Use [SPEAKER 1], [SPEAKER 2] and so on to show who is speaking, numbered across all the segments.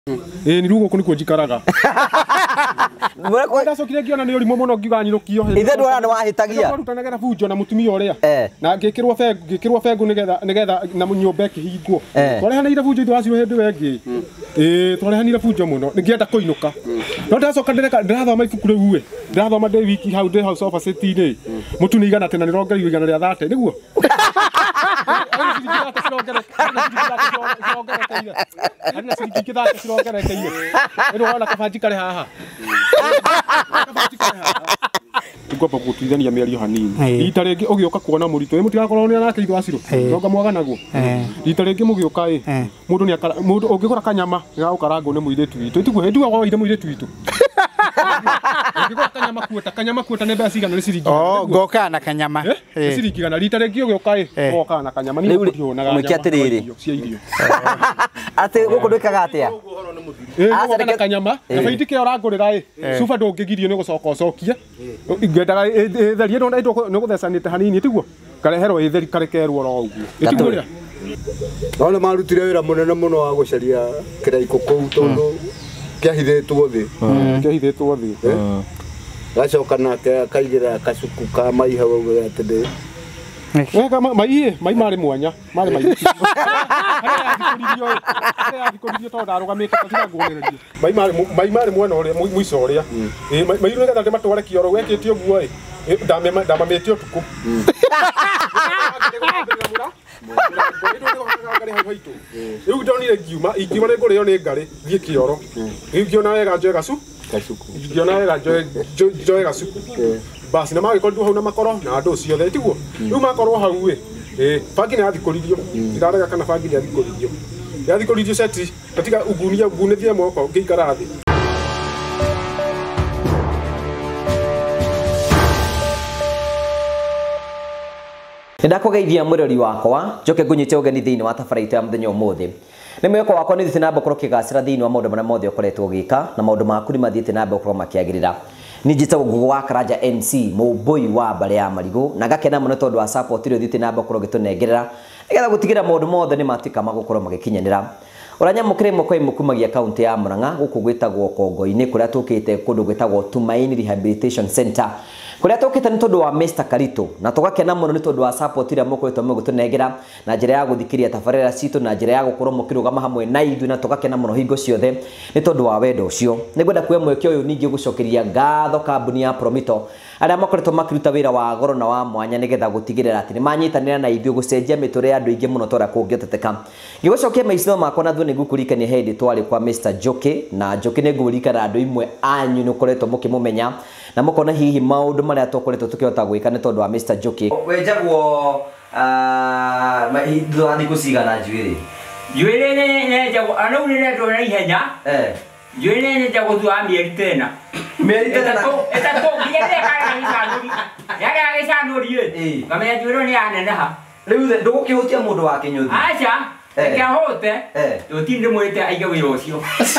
[SPEAKER 1] Ni rugo ko niko njikaraga. Mwako ndacokire ngiona ni urimo muno ngiuga nyirukio.
[SPEAKER 2] Ithe ndwara ni wahitagia.
[SPEAKER 1] Rutanagera bunjo na mutumia uria. Na ngikirwo bengu nigetha na nyumba ikihingwo. Twarehanire bunjo ithu wacio hindi wengi. Twarehanire bunjo muno. Ningienda kuinuka. No ndacoka ndirathoma ibuku riu we. Ndirathoma ndi wiki hau ndi house of city ni. Mutu ni igana tena ni rongerio igana ria 30 niguo. Ana siriki kithaka cirongerekeire. Eno wala kabanji kare haha. Kabanji kare haha. Ngomba gutithania mĩario hanini. Rita rĩngĩ ũgĩũka kuona mũritũ, mũtigakorwo ni nake ithu aciro. Nonga mwaga naguo. Rita rĩngĩ mũgĩũka mũndũ ũngĩgũra kanyama gagũkarangwo nĩ mũirĩtu witũ. Itiguo hĩndĩ wa ire mũirĩtu witũ. Ũngĩgũra kanyama kuota nĩ mbeca cigana nĩ ciringi.
[SPEAKER 3] Ngoka na kanyama.
[SPEAKER 1] Nĩ ciringi gana rita rĩngĩ ũgĩũka ngoka na kanyama nĩ ũkũhũnaga.
[SPEAKER 2] Mwĩke atĩrĩrĩ.
[SPEAKER 1] Cia irio.
[SPEAKER 2] Atĩ gũkũ ndwĩkaga atĩa?
[SPEAKER 1] Ngoka kanyama, na baiti kĩ ũrangũrĩra cuba ndũngĩgirio nĩ gũcoka ũcokie. Ngendaga ĩtherie nĩ gũthecanĩte hanini tiguo. Kareherwo ĩtheri karekerwo ro ũguo. Ĩtiguo rĩa.
[SPEAKER 4] None marutire wĩra mũnene mũno wa gũcaria kĩraiko kũu tondũ kĩahithĩtwo thĩ.
[SPEAKER 1] Kĩahithĩtwo thĩ.
[SPEAKER 4] Gacoka nake akaigĩra kacuku ka mai hau auga atĩ
[SPEAKER 1] wega mai mari mwanya mari mai athikũririo tondũ ndarũgamĩte tũtiga nguonereria mai mari mwena ũrĩa mũico ũrĩa mai nĩgetha ndĩmatware kĩoro wekĩte ũguo ndamamĩte ũtukũ rĩu ndonire ingiuma nĩ ngũrĩo nĩ ngarĩ thiĩ kĩoro rĩu ngĩona wega njoe gacuku ngĩona wega njoe gacuku basi na magĩkorirwo hau na makoro na andũ ciothe tiguo rĩu makorwo hau bangi nĩ yathikũririo ndirarega kana bangi nĩ yathikũririo seti gatiga ungunithie moko ngĩikara thĩ.
[SPEAKER 2] Ndakugeithia mwirori wakwa njoke ngunyite ugeni thiini wa tabarĩra ya muthenya ũmũthĩ. Nĩ mwĩko wakwa nĩ thiĩte na mbere kũgacĩra thiini wa maũndũ marĩa mothe ũkoretwo ũgĩka na maũndũ maku nĩ mathiĩte na mbere gũkorwo makĩagĩrĩra. Ni njĩtagwo Ngugi wa Karanja MC mũmbũi wa Mbare ya Marigũ na ngakena mũno tondũ wa support ĩrĩa ũthiĩte na mbere gũkorwo ũgĩtũnengerera nĩgetha gũtigĩrĩra maũndũ mothe nĩ matuĩka magũkorwo magĩkinyanĩra. Ũranyamũkĩra imwe kwa imwe kumagia kaunti ya Murang'a gũkũ gwĩtagwo Kongo-inĩ kũrĩa tũkĩte kũndũ gwĩtagwo Tumaini Rehabilitation Center kũrĩa tũkĩte nĩ tondũ wa Mr. Karito na tũgakena mũno nĩ tondũ wa support ĩrĩa mũkoretwo mũgĩtũnengera na njĩra ya gũthikĩria tabarĩra citũ na njĩra ya gũkorwo mũkĩrũgama hamwe na ithuĩ na tũgakena mũno hingo ciothe nĩ tondũ wa wendo ũcio. Nĩngwenda kuoya mweke ũyũ ningĩ gũcokeria ngatho kambuni ya Promito arĩa makoretwo makĩruta wĩra wa goro na wa mwanya nĩgetha gũtigĩrĩra atĩ nĩ manyitanĩra na ithuĩ gũcenjia mĩtũrĩre ya andũ aingĩ mũno tondũ kũngĩteteka. Ngĩgũcokia maicino makwa na thũ nĩngũkũririkania hĩndĩ twarĩ kwa Mr. Njoki na Njoki nĩngũririkana andũ imwe anyu nĩũkoretwo mũkĩmũmenya na mũkona hihi maũndũ marĩa tũkoretwo tũkĩhota gwĩka nĩ tondũ wa Mr. Njoki. Wenjagwo thikũ cigana njuĩrĩ?
[SPEAKER 5] Njuĩrĩ nĩ njagwo anau nĩ ndetwo na ihenya. Njuĩrĩ nĩ njagwo thutha wa mĩeri tena.
[SPEAKER 2] Mĩeri tena?
[SPEAKER 5] Ĩtatũ nginya ndĩkarega gĩcanũri. Yarega gĩcanũri ngamenya njuĩrĩ nĩ yaneneha.
[SPEAKER 2] Rĩu ndũgũkĩhutia mũndũ wa kĩnyũthi?
[SPEAKER 5] Aca ĩkĩahũte tũtirĩ ndĩmwĩrĩte aige wĩra ũcio.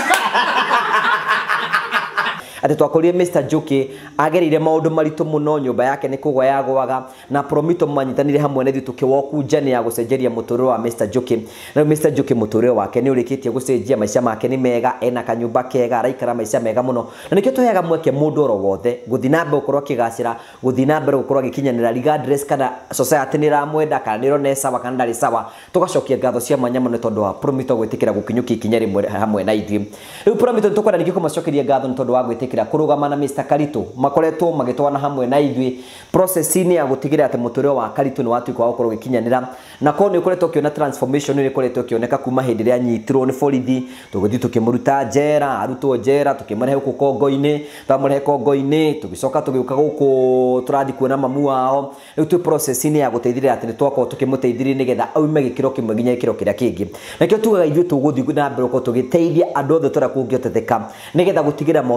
[SPEAKER 2] Ati twakorire Mr. Njoki agereire maundu maritu muno nyumba yake ni kugwa yagwaga na Promito manyitanire hamwe na ithu tukiwoku njane ya gucenjeria muturiro wa Mr. Njoki na Mr. Njoki muturiro wake ni urikitie gucenjia maica make ni mega ena kanyumba kega araikara maica mega muno na nikio tuheaga mweke mundu oro wothe guthina ukorwo kigacira guthina mbere ukorwo gikinyanira regardless kana society ni ramwenda kana ni rone sawa kana ndari sawa tugacokia ngatho cia mwanya muno tondu wa Promito gwitikira gukinyukia ikinya rimwe hamwe na ithu riu Promito tukwenda nikio kumacokeria ngatho tondu wa gwitikira kurugama na Mr. Karito makoretwo magitwana hamwe na ithui process-ini ya gutigirira ati muturiro wa Karito ni watuika wa gukorwo gikinyanira na ko ni ukoretwo kiona transformation ni ukoretwo kioneka kuma hindi ria nyitirwo ni borithi tuguthi tukimuruta njera arutwo njera tukimrehe guku Kongo-ini twamrehe Kongo-ini tugicoka tugiuka guku turathi kuona mamu wao riu tu process-ini ya guteithirira ati ni twakorwo tukimuteithirira nigetha aume gikiro kimwe nginya gikiro kiria kingi nakio tugaga ithui tuguthi na mbere ko tugiteithia andu othe tora kungioteteka nigetha gutigirira maundu mothe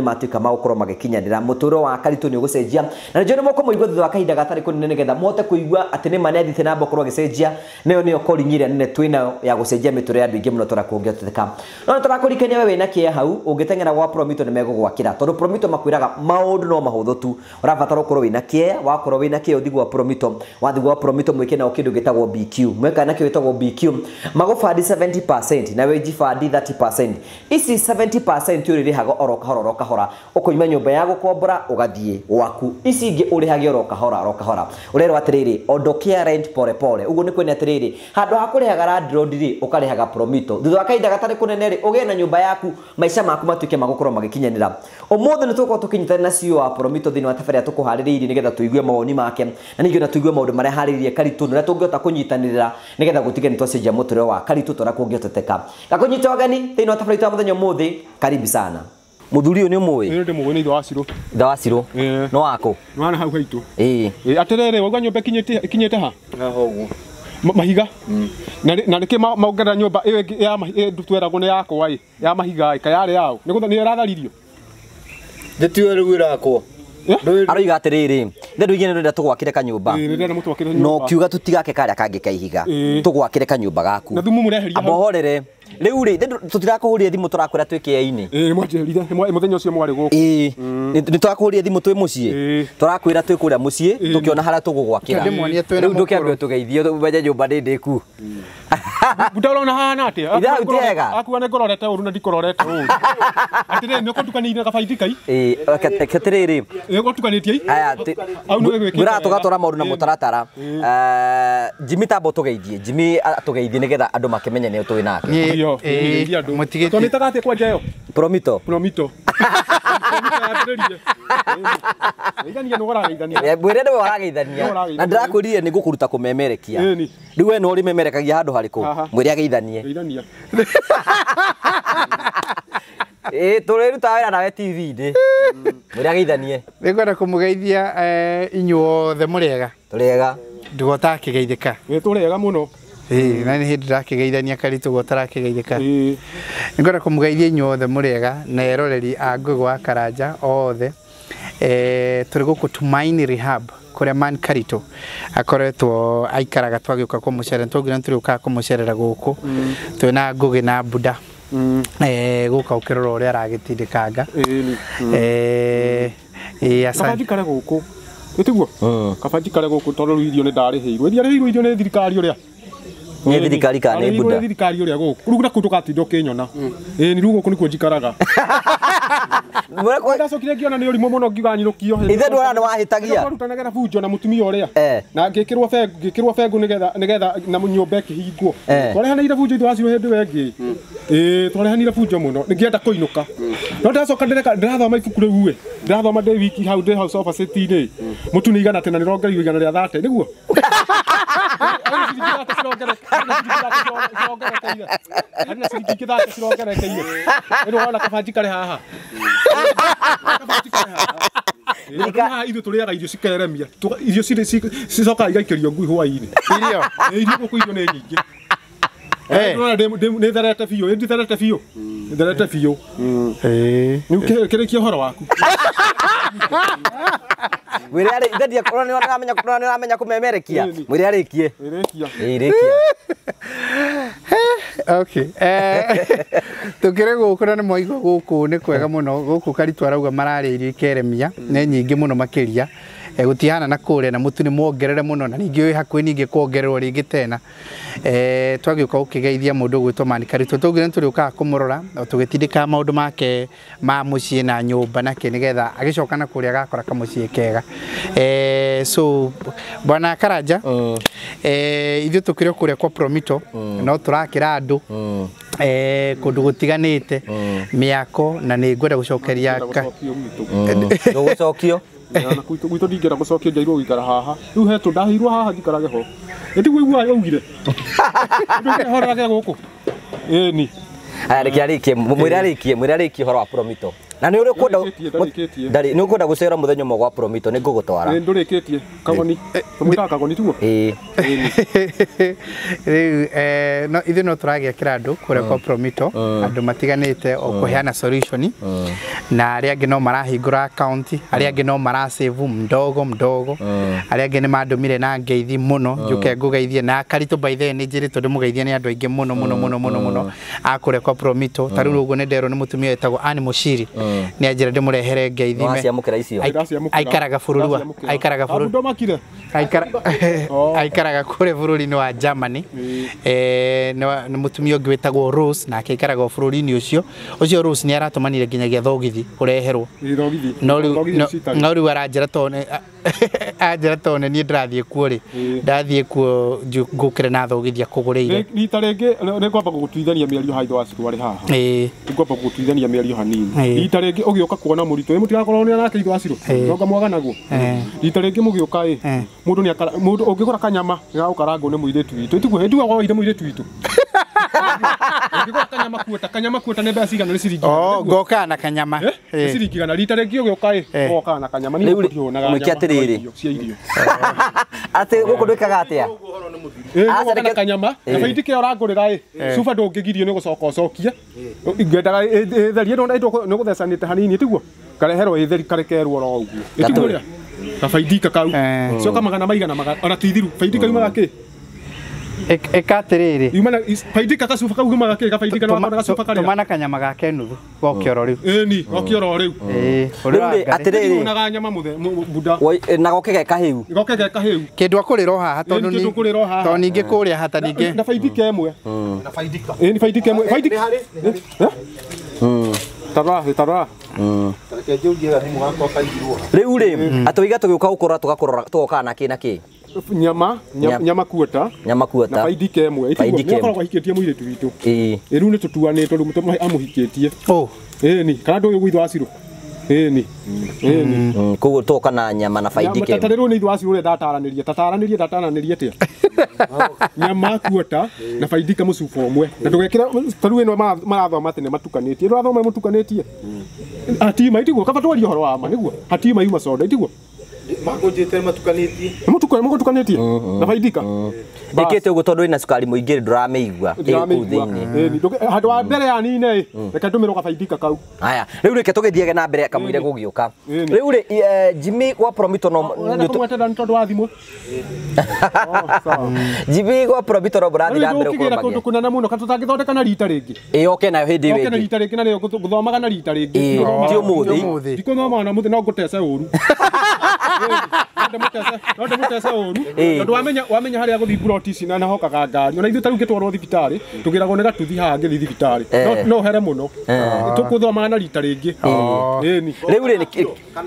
[SPEAKER 2] nĩ matuĩka magũkorwo magĩkinyanĩra mũtũũro wa Karitũ nĩ ũgũcenjia na njĩra mũko mũigua thutha wa kahinda gatarĩ kũnene nĩgetha mũhote kũigua atĩ nĩ manethite na mbokoro gĩcenjia nĩyo calling ĩrĩa nene twĩnayo ya gũcenjia mĩtũũrĩre ya andũ aingĩ mũno tũrakũngĩoteka no tũrakũrikania wewe wĩna kĩeha hau ũngĩteng'era gwa Promito nĩ megũgwakĩra tondũ Promito makwĩraga maũndũ no mahũthũ tu ũrabatara ũkorwo wĩna kĩeha wakorwo wĩna kĩeha ũthiĩ gwa Promito wathi gwa Promito mwĩke nao kĩndũ gĩtagwo BQ mweka na kĩndũ gĩtagwo BQ magũbandi 70% na weji bandi 30% ici 70% ũrĩrĩhaga oro kahora ũkoima nyũmba ya gũkombora ũgathiĩ waku ici ingĩ ũrĩhage oro kahora ũrerwo atĩrĩrĩ ondokia rent pole ũguo nĩ kwenda atĩrĩrĩ handũ ha kũrĩhaga landlord rĩ ũkarĩhaga Promito thutha wa kahinda gatarĩ kũnene rĩ ũgĩe na nyũmba yaku maica maku matuĩke magũkorwo magĩkinyanĩra ũmũthĩ nĩ tũkorwo tũkinyitana na CEO wa Promito thĩinĩ wa tabarĩra tũkũharĩrĩirie nĩgetha tũigue mawoni make na ningĩ na tũigue maũndũ marĩa harĩirie Karitũ na tũngĩhota kũnyitanĩrĩra nĩgetha gũtiga nĩ twacenjia mũtũũrĩre wa Karitũ tũrakũngĩoteka gakũnyita ũgeni thĩinĩ wa tabarĩra mũthenya ũmũthĩ karibu sana muthuri ũyũ nĩ ũmũĩ
[SPEAKER 1] ndĩ mũgeni ithe wa Cirũ
[SPEAKER 2] ithe wa Cirũ no wako
[SPEAKER 1] no hau haitũ
[SPEAKER 2] atĩrĩrĩ
[SPEAKER 1] waigua nyũmba ikinyĩte ha
[SPEAKER 4] haha ũguo
[SPEAKER 1] mahiga na nĩkĩ maongerera nyũmba ĩyo ĩngĩ ya tweragwo nĩ yakwa ya mahiga ka yarĩ yao nĩ ĩratharirio
[SPEAKER 4] ndĩtiwe rĩu ĩrakwo
[SPEAKER 2] aroiga atĩrĩrĩ ndĩrũ igene nĩrenda tũgwakĩre kanyũmba no kiuga tũtigake karĩa kangĩ kaihiga tũgwakĩre kanyũmba gaku
[SPEAKER 1] na thumu mũreheria
[SPEAKER 2] abohorere rĩu rĩ tũtirakũhũria thimũ tũrakwĩra twĩkĩainĩ
[SPEAKER 1] mwanjĩrire mũthenya ũcio mwarĩ gũkũ
[SPEAKER 2] nĩ tũrakũhũria thimũ twĩ mũciĩ tũrakwĩra twĩ kũrĩa mũciĩ tũkĩona harĩa tũgũgwakĩra rĩu ndũkĩambia tũgeithio wenye nyũmba ndĩndĩku
[SPEAKER 1] Budaurona hana atĩa?
[SPEAKER 2] Ida utiega.
[SPEAKER 1] Aku ane ngororete uru na ndikororete uru. Atire nĩ kotukanĩire kabaiti kai.
[SPEAKER 2] Keterere.
[SPEAKER 1] Ego tukanitie.
[SPEAKER 2] Aya au nĩ gwĩkĩra. Mura tugatora maũndũ na mũtaratara. Jimmy Tambo tũgeithie. Jimmy tũgeithie nĩgetha andũ makĩmenye nĩ tũĩ nake.
[SPEAKER 1] Iyo. Mũtigĩte. Tũnĩtaga atĩ kwanja yo.
[SPEAKER 2] Promito.
[SPEAKER 1] Promito. Igania nĩ ũrageithania.
[SPEAKER 2] Mwĩre nĩ ũrageithania. Na ndĩrakũrire nĩ ngũkũruta kũmemerekia. Rĩu we no ũrĩmemerekagia handũ harĩkũ? Mwĩre ageithanie.
[SPEAKER 1] Geithania.
[SPEAKER 2] Tũrĩruta wĩra nawe TV-inĩ. Mwĩre ageithanie.
[SPEAKER 3] Nĩngwenda kũmũgeithia inyuothe mũrĩega.
[SPEAKER 2] Tũrĩega.
[SPEAKER 3] Ndũgota kĩgeithĩka.
[SPEAKER 1] Tũrĩega mũno.
[SPEAKER 3] Na nĩ hĩndĩ ndakĩgeithania Karitũ gũtara kĩgeithĩka. Nĩngwenda kũmũgeithia inyuothe mũrĩega na eroreri a Ngũgũ wa Karanja othe. Tũrĩ gũkũ Tumaini Rehab kũrĩa Man Karitũ akoretwo aikaraga twagĩũka kũmũcerera tũngĩna tũrĩũkaga kũmũcerera gũkũ twĩna Ngũgĩ na Buda gũka ũkĩrora ũrĩa aragĩtindĩkanga
[SPEAKER 1] kabanji kare gũkũ ĩtiguo kabanji kare gũkũ tondũ irio nĩ ndarĩhĩirwo irio nĩ thirikari ũrĩa
[SPEAKER 2] nĩ thirikari kana nĩ Buda
[SPEAKER 1] thirikari ũrĩa gũkũ rũgũra kũndũ gatinda ũkĩnyona nĩ rũgũ gũkũ nĩkuo njikaraga ndacokire ngiona nĩ ũrimũ mũno ngiuga nyirũkio
[SPEAKER 2] ithe ndwara nĩ wahĩtagia
[SPEAKER 1] tũrutanaga bunjo na mũtumia ũrĩa na ngĩkĩrwo bengo nĩgetha na nyũmba ĩkĩhingwo twarehanĩire bunjo ithe wacio hĩndĩ wengĩ twarehanĩire bunjo mũno nĩngĩenda kũinũka no ndacoka ndĩrathoma ibuku rĩu ndĩrathoma ndĩ wiki hau ndĩ house of city-inĩ mũtu nĩ igana tena nĩrongereirwo igana rĩa 30 nĩguo Ana siriki kita sirogerekeire. Ero wana kabanji kare haha. Kabanji kare haha. Ika ithu turiaga irio cikeremia. Irio cicoka igaikĩrio ngui hwaĩ-inĩ. Irio gũkũ irio nĩ nyingĩ. Nĩ therete biũ, nĩ therete biũ. Nĩ therete biũ. Nĩ kĩrĩkia ũhoro waku.
[SPEAKER 2] Mwĩre arĩ ithadia korwo nĩ ũramenya kũmemerekia. Mwĩre arĩkie. Ĩrĩkia.
[SPEAKER 3] Okay. Tukire gũkũ na nĩ mwaigua gũkũ nĩ kwega mũno gũkũ Karitũ arauga mararĩa irio ikeremia nĩ nyingĩ mũno makĩria gũtihana na kũrĩa na mũtu nĩ mwongerere mũno na ningĩ wĩ hakuhĩ ningĩ kuongererwo rĩngĩ tena twagĩũka gũkĩgeithia mũndũ gwĩtwo Man Karitũ tũngĩ nĩ tũrĩũkaga kũmũrora tũgĩtindĩkaga maũndũ make ma mũciĩ na nyũmba nake nĩgetha agĩcoka na kũrĩa agakora kamũciĩ kega so bwana Karanja ithuĩ tũkĩrĩ kũrĩa kwa Promito no tũrakĩra andũ kũndũ gũtiganĩte mĩako na nĩ ngwenda gũcokeria
[SPEAKER 2] gũcokio
[SPEAKER 1] gwitũ ndingĩenda gũcokio njairwo gũikara haha rĩu he tũndahĩirwo haha njikarage ho ĩtiguo yaugire ndũkĩhorage gũkũ ĩni
[SPEAKER 2] mwĩre arĩkie ũhoro wa Promito na nĩ ũkwenda gũcera mũthenya ũmwe gwa Promito nĩ ngũgũtwara
[SPEAKER 1] ndũrĩkĩtie kagoni tũmwĩtaga kagoni tiguo
[SPEAKER 3] rĩu ithuĩ no tũragĩakĩra andũ kũrĩa kwa Promito andũ matiganĩte o kũheana solution na arĩa angĩ no marahingũra account, arĩa angĩ no marasave mdogo mdogo, arĩa angĩ nĩ mandũmire na ngeithi mũno, njuke ngũgeithie na Karitũ by the way nĩ njĩrĩtwo ndĩmũgeithie nĩ andũ aingĩ mũno akũrĩa kwa Promito. Ta rĩu ũguo nĩ nderwo nĩ mũtumia wetagwo Anne Mushiri nĩ anjĩra ndĩmũrehere ngeithi aikaraga bũrũri aikaraga kũrĩa bũrũri-inĩ wa Germany. Nĩ mũtumia ũngĩ wetagwo Rose na aikaraga bũrũri-inĩ ũcio Rose nĩ aratũmanire nginyagia thogithi ũreherwo no rĩu aranjĩra tone niĩ ndĩrathiĩ kuo rĩ ndathiĩ kuo ngũkĩre na thogithi akũgũrĩire
[SPEAKER 1] rita rĩngĩ nĩ kwamba gũgũtuithania mĩario haitho wa ciru arĩ haha nĩ kwamba gũgũtuithania mĩario hanini rita rĩngĩ ũgĩũka kuona mũritũ mũtigakorwo nĩ nake itho wa ciru nonga mwaga naguo rita rĩngĩ mũgĩũka mũndũ ũngĩgũra kanyama gagũkarangwo nĩ mũirĩtu witũ tiguo nduaga ire mũirĩtu witũ ũngĩgũra kanyama kuota nĩ mbeca cigana nĩ ciringi
[SPEAKER 3] ngoka na kanyama
[SPEAKER 1] ciringi gana rita rĩngĩ ũgĩũka ngoka na kanyama nĩ ũkĩonaga
[SPEAKER 2] mwĩkia atĩrĩrĩ atĩ gũkũ ndwĩkaga atĩa
[SPEAKER 1] na kanyama na baiti kĩo ũrangũrĩra cuba ndũngĩgirio nĩ gũcoka ũcokie ngwendaga therie nĩ gũthecanĩte hanini tiguo kareherwo ĩtheri karekerwo oro ũguo ĩtiguo rĩa kabaidika kau coka magana maigana ona tithiru baidika yumaga kĩ
[SPEAKER 3] ekatiriri
[SPEAKER 1] yumana baidika kasufa kau yumaga kĩ kabaidika no makona gasufa karĩa
[SPEAKER 3] tumana kanyama gake nuthu gokĩoro rĩu
[SPEAKER 1] ni gokĩoro rĩu
[SPEAKER 2] rĩu atĩrĩrĩ
[SPEAKER 1] unaga nyama buda
[SPEAKER 2] na goke ge kahĩu
[SPEAKER 3] kĩndũ akũrĩra haha tondũ ningĩ kũrĩa hata ningĩ
[SPEAKER 1] na baidika ĩmwe na baidika ni baidika ĩmwe baidika tara
[SPEAKER 2] rĩu rĩ atũiga tũgĩũka gũkora tũgoka na kĩ
[SPEAKER 1] nyama kuota na baidika ĩmwe nĩkoragwo ahikĩtie mũirĩtu witũ rĩu nĩ tũtuanĩtwo rĩu mũtũmahe amũhikĩtie ni kana ndũĩ gwitho wa Ciru ni
[SPEAKER 2] koguo tũgoka na nyama na baidika
[SPEAKER 1] ĩmwe rĩu nĩ itho wa Ciru ũrĩa ndataranĩrie atĩa nyama kuota na baidika mũcuba ũmwe na ndũgekĩra tarũ ĩno marathoma atĩ nĩ matukanĩtie ndũrathoma mũtukanĩtie hatima itiguo kaba twaria ũhoro wa ma nĩguo hatima yuma soda itiguo
[SPEAKER 4] makonjete
[SPEAKER 1] matukanĩtie na baidika
[SPEAKER 2] ĩkĩte ũguo tondũ ĩna cukari mũingĩ ndũramĩigua kũu thĩinĩ
[SPEAKER 1] handũ wa mbere ya nine reke ndũmĩrwo kabaidika kau
[SPEAKER 2] haya rĩu reke tũgĩthiage na mbere kamũire gũgĩũka rĩu rĩ Jimmy gwa Promito no
[SPEAKER 1] tondũ wa thimũ
[SPEAKER 2] Jimmy gwa Promito no mũrathiĩ na mbere
[SPEAKER 1] kũndũ kũnene mũno katũtangĩthondeka na rita rĩngĩ
[SPEAKER 2] oke nayo hĩndĩ ĩyo
[SPEAKER 1] ĩngĩ rita rĩngĩ na rĩo gũthomaga na rita rĩngĩ
[SPEAKER 2] ti ũmũthĩ
[SPEAKER 1] ndikũthoma na mũthĩ no ngũtece ũru ndemutece ũru tondũ wamenya harĩa gũthiĩ buroti ici na hokaga ngari ona ithuĩ tarĩu ngĩtwarwo thibitarĩ tũgĩragwo nĩ gatuthi haha ngĩthiĩ thibitarĩ no here mũno tũkũthomaga na rita rĩngĩ
[SPEAKER 2] rĩu rĩ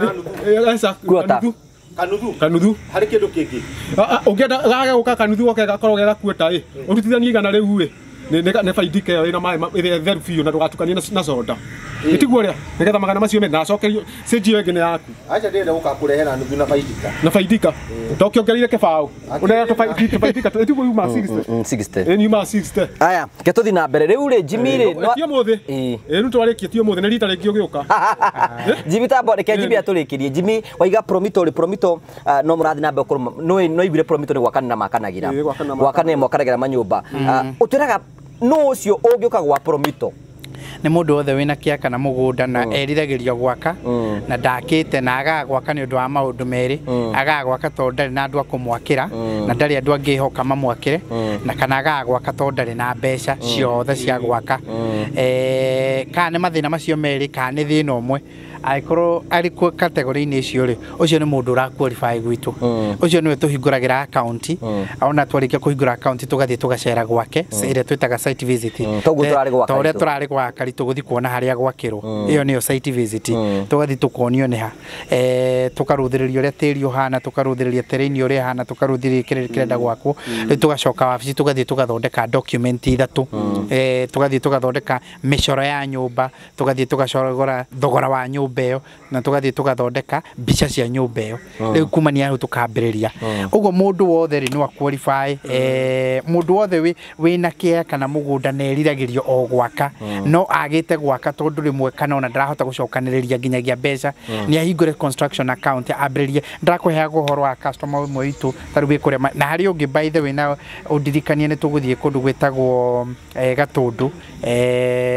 [SPEAKER 1] kanuthu
[SPEAKER 4] harĩ kĩndũ kĩngĩ
[SPEAKER 1] ũngĩenda gage gũka kanuthu oke gakorwo gegakuota ũrutithanie igana rĩu nĩ baidika ĩyo ĩna maĩ theru biũ na ndũgatukanie na soda itiguo rĩa nĩgetha magana macio mena acokerio cenjio ĩngĩ nĩ yaku
[SPEAKER 4] acha ndĩrenda gũka kũrehera nuthu na
[SPEAKER 1] baidika ndokĩongereire kĩbaũ ũnerea baidika itiguo yuma 60 yuma 60
[SPEAKER 2] aya ke tũthi na mbere rĩu rĩ Jimmy rĩ
[SPEAKER 1] tio mũthĩ rĩu twarĩkĩtie mũthĩ nĩ rita rĩngĩ ũgĩũka
[SPEAKER 2] Jimmy tambo reke Jimmy atũrĩkĩrie Jimmy waiga Promito no mũrathi na mbere no igire Promito nĩ gwakanĩra makanagĩra gwakanĩra mwakanagĩra manyũmba ũtwĩraga no ũcio ũngĩũka gwa Promito
[SPEAKER 3] nĩ mũndũ wothe wĩna kĩaka na mũgũnda na eriragĩrio gwaka na ndakĩte na agagwaka nĩ ũndũ wa maũndũ merĩ agagwaka tondũ ndarĩ na andũ a kũmwakĩra na ndarĩ andũ angĩhoka mamwakĩre na kana agagwaka tondũ ndarĩ na mbeca ciothe cia gwaka kana nĩ mathĩna macio merĩ kana nĩ thĩna ũmwe angĩkorwo arĩ kategori-inĩ icio rĩ ũcio nĩ mũndũ ũraqualify gwitũ ũcio nĩwe tũhingũragĩra account ona twarĩkia kũhingũra account tũgathiĩ tũgacera gwake ĩrĩa twĩtaga site visit ũrĩa tũrarĩ gwa Karitũ gũthiĩ kuona harĩa gwakĩrwo ĩyo nĩyo site visit tũgathiĩ tũkonio nĩ ha tũkarũthĩrĩria ũrĩa tĩri ũhana tũkarũthĩrĩria terrain ũrĩa hana tũkarũthĩrĩria kĩrĩa kĩrenda gwakwo rĩu tũgacoka wabici tũgathiĩ tũgathondeka document ithatũ tũgathiĩ tũgathondeka mĩcoro ya nyũmba tũgathiĩ tũgacogora thogora wa nyũmba ĩyo na tũgathiĩ tũgathondeka mbica cia nyũmba ĩyo rĩu kumania hau tũkambĩrĩria ũguo mũndũ wothe rĩ no aqualify mũndũ wothe wĩna kĩaya kana mũgũnda neriragĩrio o gwaka no agĩte gwaka tondũ rĩmwe kana ona ndarahota gũcokanĩrĩria nginyagia mbeca nĩ ahingũre construction account ambĩrĩrie ndakũheaga ũhoro wa customer ũmwe witũ tarĩu wĩkũrĩa na harĩ ũngĩ by the way na ũndirikanie nĩ tũgũthiĩ kũndũ gwĩtagwo Gatũndũ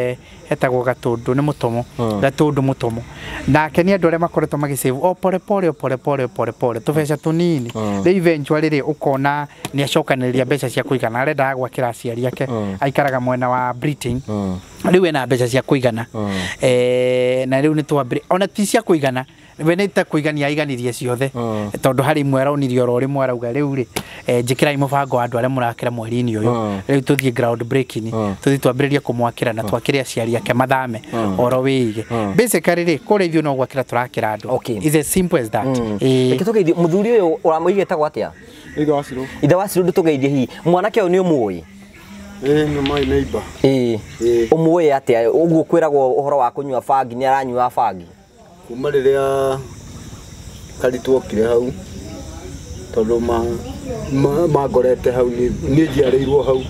[SPEAKER 3] etagwo Gatundu nĩ mũtomo Gatundu mũtomo nake nĩ andũ arĩa makoretwo magĩsave o pole pole tũbeca tũnini rĩu eventually rĩ ũkona nĩ acokanĩrĩria mbeca cia kũigana arenda gwakĩra aciari ake aikaraga mwena wa Britain rĩu ena mbeca cia kũigana na rĩu nĩ twambire ona ti cia kũigana we nĩ ta kũigania aiganirie ciothe tondũ harĩ imwe araunirie oro rĩmwe arauga rĩu rĩ njĩkĩrai mũbango wa andũ arĩa mũrakĩra mweri-inĩ ũyũ rĩu tũthiĩ ground breaking tũthiĩ twambĩrĩrie kũmwakĩra na twakĩre aciari ake mathame oro wĩige basically rĩ kũrĩa ithuĩ no gwakĩra tũrakĩra andũ is as simple as that
[SPEAKER 2] reke tũgeithie mũthuri ũyũ ũramũigĩtagwo atĩa ithe wa Cirũ ndũtũgeithie hihi mwanake ũyũ nĩ ũmũĩ
[SPEAKER 4] nĩ my neighbor
[SPEAKER 2] ũmũĩ atĩa ũguo kwĩragwo ũhoro wa kũnyua bangi nĩ aranyua bangi
[SPEAKER 4] kuma rĩrĩa Karitũ okire hau tondũ mangorete hau niĩ njiarĩirwo hau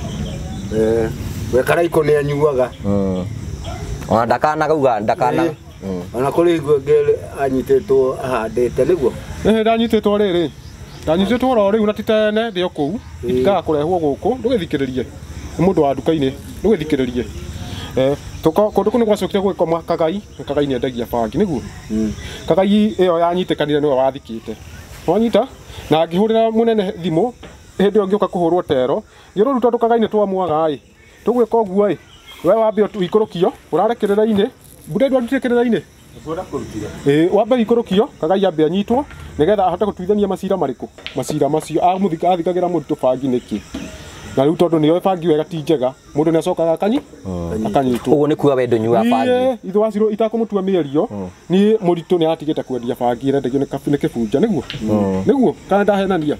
[SPEAKER 4] we Karaiko nĩ anyuaga
[SPEAKER 2] ona ndakanagauga
[SPEAKER 4] ona kũrĩ ngwengere anyitĩtwo ahandĩte nĩguo
[SPEAKER 1] ndanyitĩtwo rĩrĩ ndanyitĩtwo oro rĩu na titene ndĩ o kũu itigaga kũrehwo gũkũ ndũgĩthikĩrĩrie mũndũ wa nduka-inĩ ndũgĩthikĩrĩrie kũndũ kũu nĩ gwacokire gwĩkoma Kagai nĩ endagia bangi nĩguo Kagai ĩyo yanyitĩkanire nĩwe wathikĩte wanyita na ngĩhũrĩra mũnene thimũ hĩndĩ ĩyo ngĩũka kũhũrwo tero ngĩrũru tondũ Kagai nĩ twamwaga tũgwĩka ũguo we wambe ikũrũkio ũrarekerera-inĩ mbura ndwandikĩrĩra-inĩ wambe ikũrũkio Kagai ambe anyitwo nĩgetha ahote gũtuithania macira marĩkũ macira macio athikagĩra mũndũ bangi nĩkĩ na rĩu tondũ nĩoĩ bangi wega ti njega mũndũ nĩ acokaga akanyitwo
[SPEAKER 2] ũguo nĩ kuga we ndũnyuaga bangi
[SPEAKER 1] ithe wa Cirũ itakũmũtua mĩario niĩ mũritũ nĩ atigĩte kwendia bangi ĩrendagio nĩ kĩbunja nĩguo kana ndahenania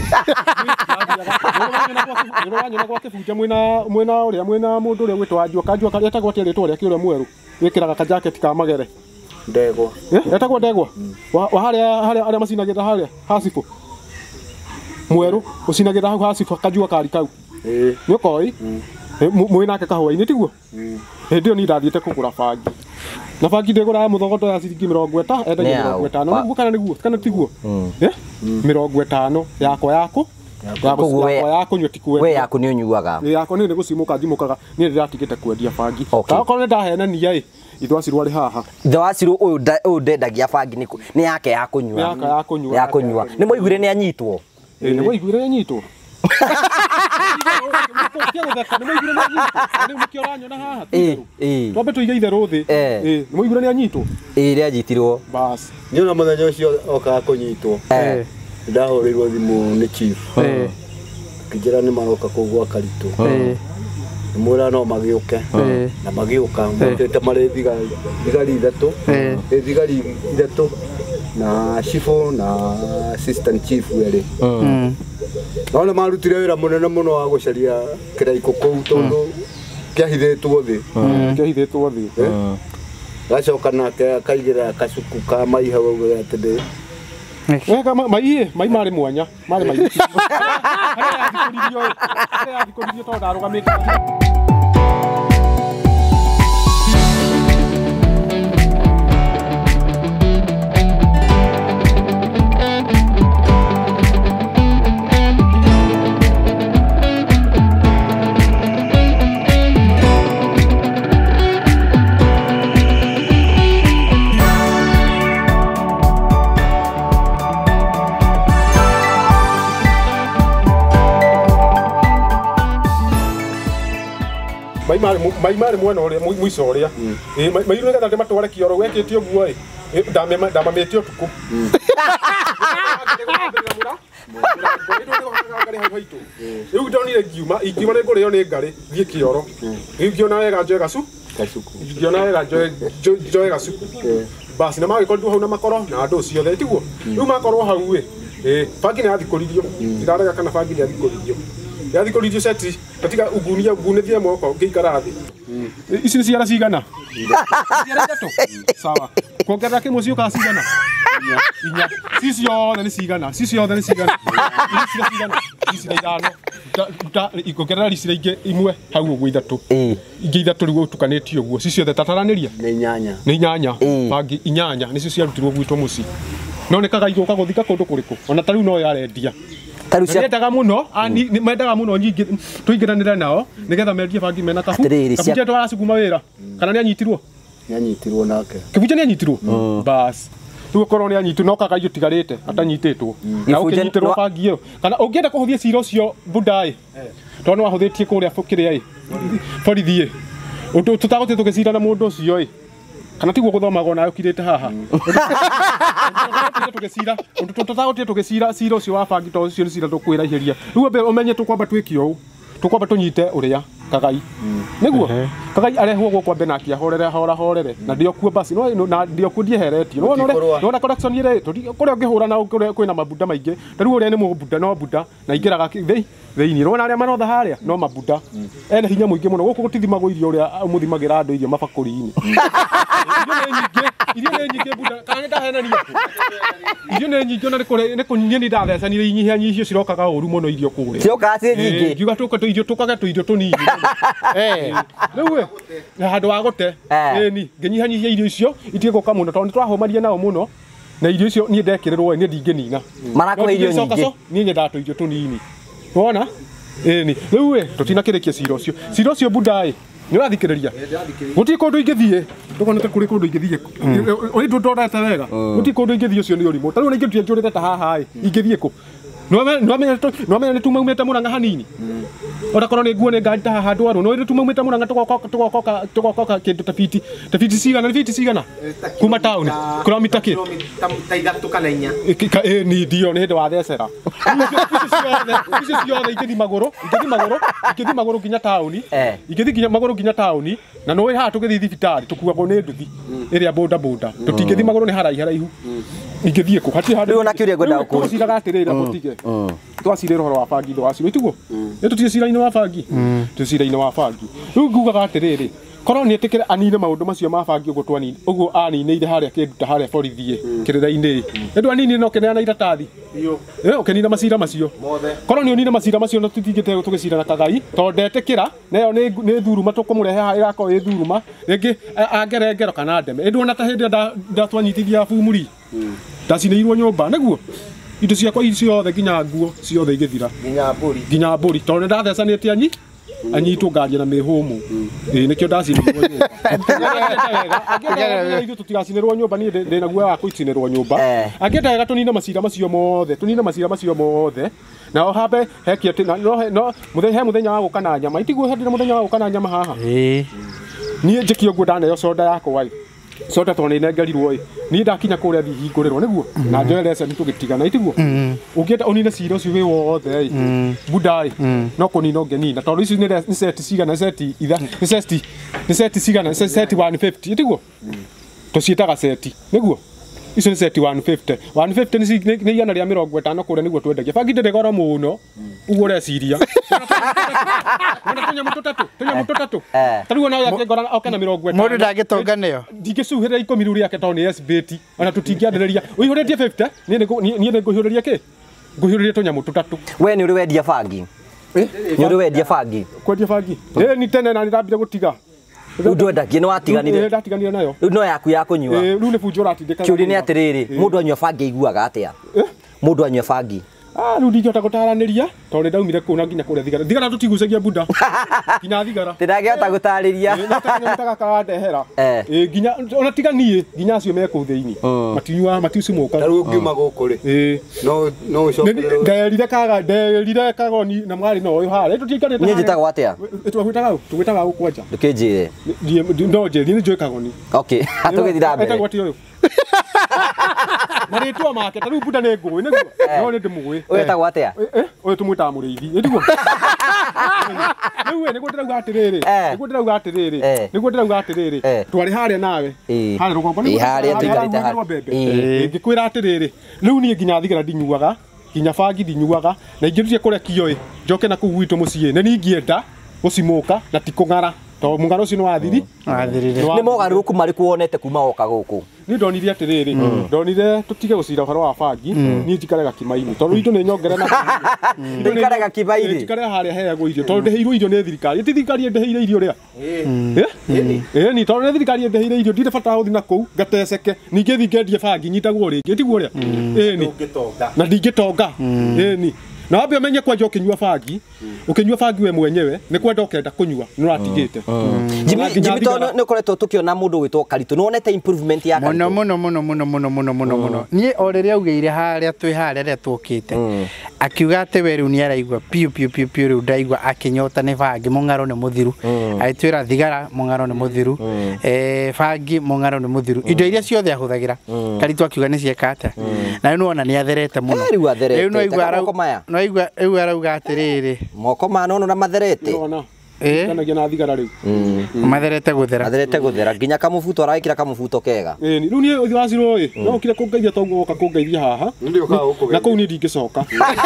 [SPEAKER 1] wanyona gwa kĩbunja mwena ũrĩa mwena mũndũ ũrĩa gwĩtwo Njuaka etagwo atĩa rĩtwa rĩake ũrĩa mwerũ wĩkĩraga kajaketi ka magere
[SPEAKER 4] Ndegwa
[SPEAKER 1] etagwo Ndegwa wa harĩa macinagĩra harĩa Hacibũ mwerũ ũcinagĩra hau Hacibũ kanjua kari kau nĩ ũkoĩ mwĩ nake kahũa-inĩ tiguo hĩndĩ ĩyo niĩ ndathiĩte kũgũra bangi na bangi ndĩgũraga mũthogoto ya ciringi 50 endagia 50 nĩguo kana tiguo 50 yakwa kũnyua ti kwenda
[SPEAKER 2] we yaku nĩ ũnyuaga
[SPEAKER 1] yakwa nĩ gũcimũka njimũkaga niĩ ndĩratigĩte kwendia bangi okorwo nĩ ndahenania ithe wa Cirũ arĩ haha
[SPEAKER 2] ithe wa Cirũ ũyũ ndendagia bangi nĩ yake ya kũnyua nĩ mũiguire nĩ anyitwo
[SPEAKER 1] nĩ mũiguire anyitwo twambe tũige itherũ thĩ nĩ mũiguire nĩ anyitwo
[SPEAKER 2] nĩ anyitirwo
[SPEAKER 1] basi
[SPEAKER 4] niĩ ona mũthenya ũcio okaga kũnyitwo ndahũrĩirwo thimũ nĩ chief akĩnjĩra nĩ maroka kũu gwa Karitũ mwĩra no magĩũke na magĩũka motete marĩ thigari ithatũ na cibũ na assistant chief werĩ no nĩ marutire wĩra mũnene mũno wa gũcaria kĩraiko kũu tondũ kĩahithĩtwo thĩ gacoka nake akaigĩra kacuku ka mai hau augaga atĩ
[SPEAKER 1] wega mai marĩ mwanya marĩ mai harĩa yathikũririo tondũ ndarũgamĩte mai marĩ mwena ũrĩa mũico ũrĩa mai nĩgetha ndĩmatware kĩoro wekĩte ũguo ndamamĩte ũtukũ rĩu ndonire ingiuma nĩ ngũrĩo nĩ ngarĩ thiĩ kĩoro rĩu ngĩona wega njoe gacuku basi na magĩkorirwo hau na makoro na andũ ciothe tiguo rĩu makorwo hau bangi nĩ yathikũririo ndirarega kana bangi nĩ yathikũririo seti katika ugunithie moko ngĩikara thĩ ici nĩ ciara cigana sawa kuongerera kĩmwe ciokaga cigana inya ciothe nĩ cigana ici ithano ikuongerera ricira ingĩ imwe hau ũguo ithatũ ingĩ ithatũ rĩu ũtukanĩtio ũguo ciothe tataranĩria nĩ inyanya bangi inyanya nĩcio ciarutirwo gwitũ mũciĩ no nĩ Kagai gũka gũthika kũndũ kũrĩkũ ona ta rĩu no yarendia
[SPEAKER 2] Tarucia
[SPEAKER 1] Nendaga muno ani mendaga muno nyingi tuingiranira nao nigetha mendie bangi mena kabu. Kabuja twara cukuma wira kana ni anyitirwo?
[SPEAKER 4] Ni anyitirwo nake.
[SPEAKER 1] Kabuja ni anyitirwo? Bas. Tu korwo ni anyitu no kaka iyo tigarite atanyititwo. Na ukinyitirwo bangi iyo. Kana ungienda kuhuthia cira ucio Budai. Tono wahuthitie kuria fukire ai. Borithi tutagote tugicira na mundu ucio ai. Kana tiguo guthomagwo nayo kirite haha. Tugicira tutagote tugicira cira ucio wa bangi to ucio ni cira tukwirahiria. Riu be umenye tukwamba twikio tukwamba tunyite uria kagai niguo kagai arehwo gwo kwambe na kia horere na ndio kuo basi na ndio kundie heretio no na collection ire kuria ngihura na kwina mabunda maingi riu uria ni mubunda no bunda na ingiraga theini no na aria manotha haria no mabunda ene hinya muingi muno guku gutithimagwo irio uria umuthimagira andu irio mabakuri-ini irio ni nyingi bunda kana ndahenania irio ni nyingi na ni kunyie ni ndathecanire inyihia cirokaga uru muno irio kuria
[SPEAKER 2] cioka ci nyingi
[SPEAKER 1] ngiuga irio tukaga irio tunini riu na handu wa gute ni nginyihanyihia irio icio itige guka muno tondu twahomaria nao muno na irio icio ni ndekirirwo ni ndingenina
[SPEAKER 2] marakwa irio nyingi
[SPEAKER 1] ni nyendaga tu irio tunini wona ni riu tutinakirikia cira ucio Budai ni urathikiriria guti kundu ingithie tukonete kuri kundu ingithie uri ndorete wega guti kundu ingithie ucio ni urimo tariu ningi njurite ta haha ingithie ku no menya ni tumaumete Murang'a hanini ora korwo ni nguo ni ngari ta haha ndwaru no tumaumete Murang'a tugokoka kindu ta fiti cigana kuma town kilomita ki
[SPEAKER 3] ta ithatu kana inya
[SPEAKER 1] ni ndio ni hindi wa thecera icio ciothe ingithi maguru nginya town ingithi maguru nginya town na no haha tugithi thibitari tukuagwo ni nduthi iria boda tutingithi maguru ni haraihu ingithie ku hati handu
[SPEAKER 2] na kiuria gwenda ku
[SPEAKER 1] ciraga atirira mutige twacirira horo wa bangi ndo waciro itugo ni tutie cira-ini wa bangi tucira-ini wa bangi riu ngugaga atiriri korwo ni etikire anine maundu macio ma bangi uguo twanini uguo anine haria kinduta haria borithi kirira-ini ndu anine no kenera na iratathi ukenina macira macio korwo ni unine macira macio no tutingite tugicira na kagai to ndetikira nayo ni thuruma tukumurehe haha igako i thuruma ringi angerengero kana ndeme ndu ona ta hindi ndatwanyitithia bumuri ndacinirwo nyumba niguo indo ciakwa ciothe nginya nguo ciothe igithira nginya mburi tondu ndathecanite anyitwo ngaria na mihumu nikio ndacinirwo nyumba ithu tutigacinirwo nyumba ni ndina guoya wa kuicinirwo nyumba angienda wega tunine macira macio mothe na o hambe hekie no muthenya wa guka na nyama itiguo hendire muthenya wa guka na nyama haha nie njikio guo ndaneyo soda yakwa soda tone nengerirwo ni ndakinya kuria thihinguriro niguo na njoerese ni tugitigana itiguo ungienda unine cira ucio wi wothe Budai no kunina ungenina tondu icio ni set cigana set cigana set 150 itiguo tucietaga set niguo icio ni set 150 ni igana ria 50 kuria niguo twendagia bangi ndiri goro muno uguo ureciria tunyamu tutatu tariu na yake ngora okena 50
[SPEAKER 3] mundu ndagitonga neyo
[SPEAKER 1] ndingicuhirira 10 riu riake tondu ni SBT ona tutingiandereria uihuretie 50 ni nguhiuriria ki nguhiuriria tunyamu tutatu
[SPEAKER 2] we ni uri wendia bangi ni uri wendia bangi
[SPEAKER 1] kwendia bangi ni tene na ndambire gutiga
[SPEAKER 2] ndwendagie ni watiganire
[SPEAKER 1] ndatiganire nayo
[SPEAKER 2] riu no yaku ya kunyua
[SPEAKER 1] riu ni bunjo ratindika
[SPEAKER 2] kiuri ni atiriri mundu anyua bangi aiguaga atia mundu anyua bangi
[SPEAKER 1] riu ndingihota gutaraniria tondu ndaumire kuu na nginya kuria thigara tutigucagia bunda nginya thigara
[SPEAKER 2] ndingihota gutariria
[SPEAKER 1] nitaga kawandehera nginya ona tiga nie nginya acio me kuu thiini matinyua matiucimuka
[SPEAKER 4] riu ngiuma guku ri no ucokerere nderire kagoni na mwari no uyu hara tutinganite
[SPEAKER 2] ni njitagwo atia
[SPEAKER 1] tugwitaga gukwanja
[SPEAKER 2] ndukinjire
[SPEAKER 1] no je ni njui kagoni
[SPEAKER 2] okay atugithira mbere
[SPEAKER 1] etagwo ati uyu na ritwa make tariu bunda ni ngui niguo no ni ndimugwi
[SPEAKER 2] wetagwo atia
[SPEAKER 1] uyu tumwitaga muriithi niguo riu niguo ndirauga atiriri twari haria nawe haria rugongo ni
[SPEAKER 2] haria tuikarite haria
[SPEAKER 1] ngikwira atiriri riu ni nginya thigara ndinyuaga nginya bangi ndinyuaga na ingirutire kurekio njoke na kuu gwitu mucii na ni ngienda gucimuka na ti kung'ara to mung'aro ucio ni wathiri
[SPEAKER 2] ni mogaruku mariku wonete kuma oka guku
[SPEAKER 1] ni ndonire atiriri ndonire tutige gucira horo wa bangi ni njikarega kimaini tondu indo ni nyongere na
[SPEAKER 2] njikarega kimaini
[SPEAKER 1] njikarega haria heagwo irio tondu ndeheirwo irio ni thirikari ti thirikari ndeheire irio ria ni tondu ni thirikari ndeheire irio ndire bata guthi na kuu ngateceke ningi thi ngendie bangi nyitagwo ringi tiguo ria ni na ndingitonga ni na wambe umenye kwanja ukinyua bangi ukinyua bangi we mwenyewe ni kwenda ukenda kunyua ni ratigite
[SPEAKER 2] Jimmy to no koretwo tukiona mundu gwitwo Karitu no onete improvement ya Karitu
[SPEAKER 3] muno nie orere augeire haria twi haria ria tukite akiuga ate weru ni araigwa piu riu ndaigwa akinyota ni bangi mungaro ni muthiru aitwira thigara mungaro ni muthiru bangi mungaro ni muthiru indo iria ciothe ahuthagira Karitu akiuga ni cieka ate na no ona ni atherete muno
[SPEAKER 2] riu
[SPEAKER 3] no igwa arauga atiriri
[SPEAKER 2] moko ma no na matherete
[SPEAKER 1] kanagia na thigara riu
[SPEAKER 3] matherete guthera
[SPEAKER 2] nginya kamubuto araikira kamubuto kega
[SPEAKER 1] riu ni uthi waciro no ukire kungeithia tongo oka kungeithia haha na kuu ni ndingicoka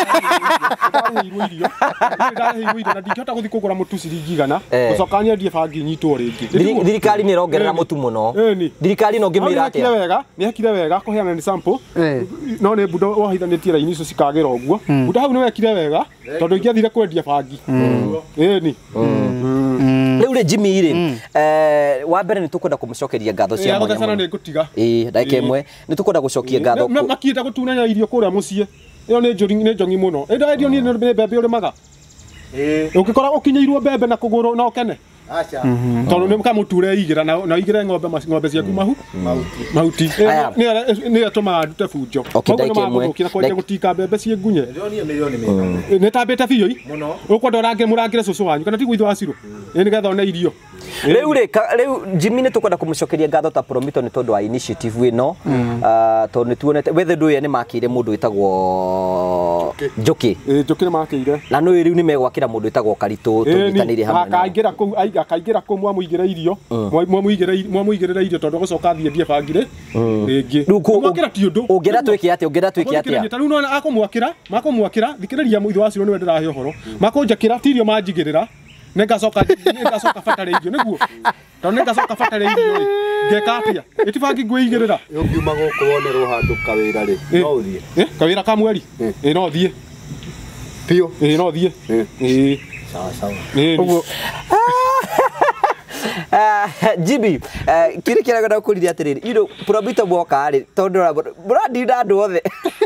[SPEAKER 1] irio na ndingihota guthi kugura mutu ciringi 100 gucoka nyendie bangi nyitwo ringi
[SPEAKER 2] thirikari ni rongerera mutu muno thirikari no ngimira atia
[SPEAKER 1] ni hakire wega kuheana ni sample no ni budo wahithanitie raini icio cikagira uguo budo hau ni wekire wega tondu ingiathire kwendia bangi ni
[SPEAKER 2] Riu ri Jimmy ri wa mbere ni tukwenda kumucokeria ngatho cia mwanya
[SPEAKER 1] sana ni ngutiga
[SPEAKER 2] ndake imwe ni tukwenda gucokia ngatho
[SPEAKER 1] makienda gutunanya irio kuria mucie iyo ni njongi muno ndio ni mbembe uri maga ukikora ukinyeirwo mbembe na kuguru na ukene acha tondu ni mukamuture igira na igire ng'ombe ciaku mahuti ni atuma ndute bunjo
[SPEAKER 2] ndake imwe
[SPEAKER 1] kwenda gutika mbembe cie ngunye ni tambite biyo muno ukwenda urange murangire cucu wanyu kana tigwo ithu waciro ni getha one irio
[SPEAKER 2] riu Jimmy ni tukwenda kumucokeria ngatho ta Promito ni tondu wa initiative ino tondu ni tuonete wethe ndu ye ni makire mundu witagwo Njoki
[SPEAKER 1] Njoki ni makire
[SPEAKER 2] na no riu ni megwakira mundu witagwo Karitu tunyitanire hamwe
[SPEAKER 1] akaingira ku mwamuigire irio mwamuigire irio tondu gucoka thie bangire ringi mwakira ti undu
[SPEAKER 2] ungera twiki atia
[SPEAKER 1] tanu no makomwakira thikiriria muithu waciro ni wendera he uhoro makonjakira tirio manjigirira nengacoka fatare irio niguo tondu nengacoka fatare irio ngeka atia itibangi ngwigirira
[SPEAKER 4] ungiuma guku wonerwo handu kawira ri no uthie
[SPEAKER 1] kawira ka mweri no thie
[SPEAKER 4] pio
[SPEAKER 1] no thie
[SPEAKER 4] sawa
[SPEAKER 1] uguo
[SPEAKER 2] Jimmy kiri kira gada kuri atiriri ido Promito boka ari tondu brandi ndandu othe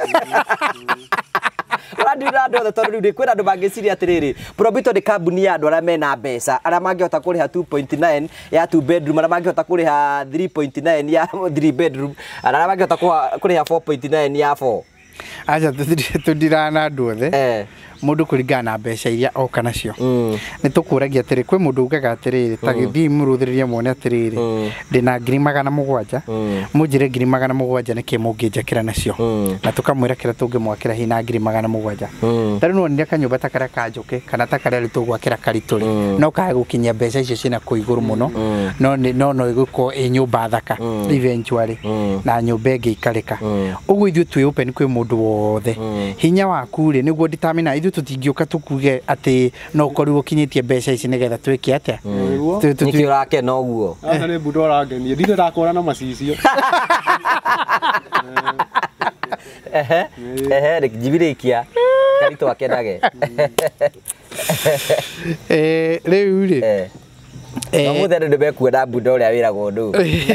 [SPEAKER 2] tondu ndi kwira andu mangiciria atiriri Promito ni kambuni ya andu aria mena mbeca aria mangihota kuriha 2.9 ya 2 bedroom aria mangihota kuriha 3.9 ya 3 bedroom aria mangihota kuriha 4.9 ya 4
[SPEAKER 3] acha tudirana andu othe mundu kuringana na mbeca iria oka nacio ni tukuragia atiri kwi mundu ugaga atiriri ta githii muruthiriria muone atiriri ndina 700 munjire 700 niki munginjakira nacio na tukamwira kira tungimwakira hina 700 tari no ndia kanyumba ta karia ka Njoki kana ta karia tugwakira Karitu no kae gukinyia mbeca icio cina kuiguru muno no iguko nyumba thaka eventually na nyumba ingi ikarika uguo ithu twi open kwi mundu wothe hinya waku ri niguo determine ithu tutingioka tukuge ati no koru ukinyitie mbeca ici nigetha twike atia
[SPEAKER 2] nikio rake no guo
[SPEAKER 1] asa ni budo rangenie ndire rakora na macicio
[SPEAKER 2] jibirikia Karitu akenage
[SPEAKER 3] riu ri
[SPEAKER 2] no muthero ndibekuona budo uria wiragwo ndu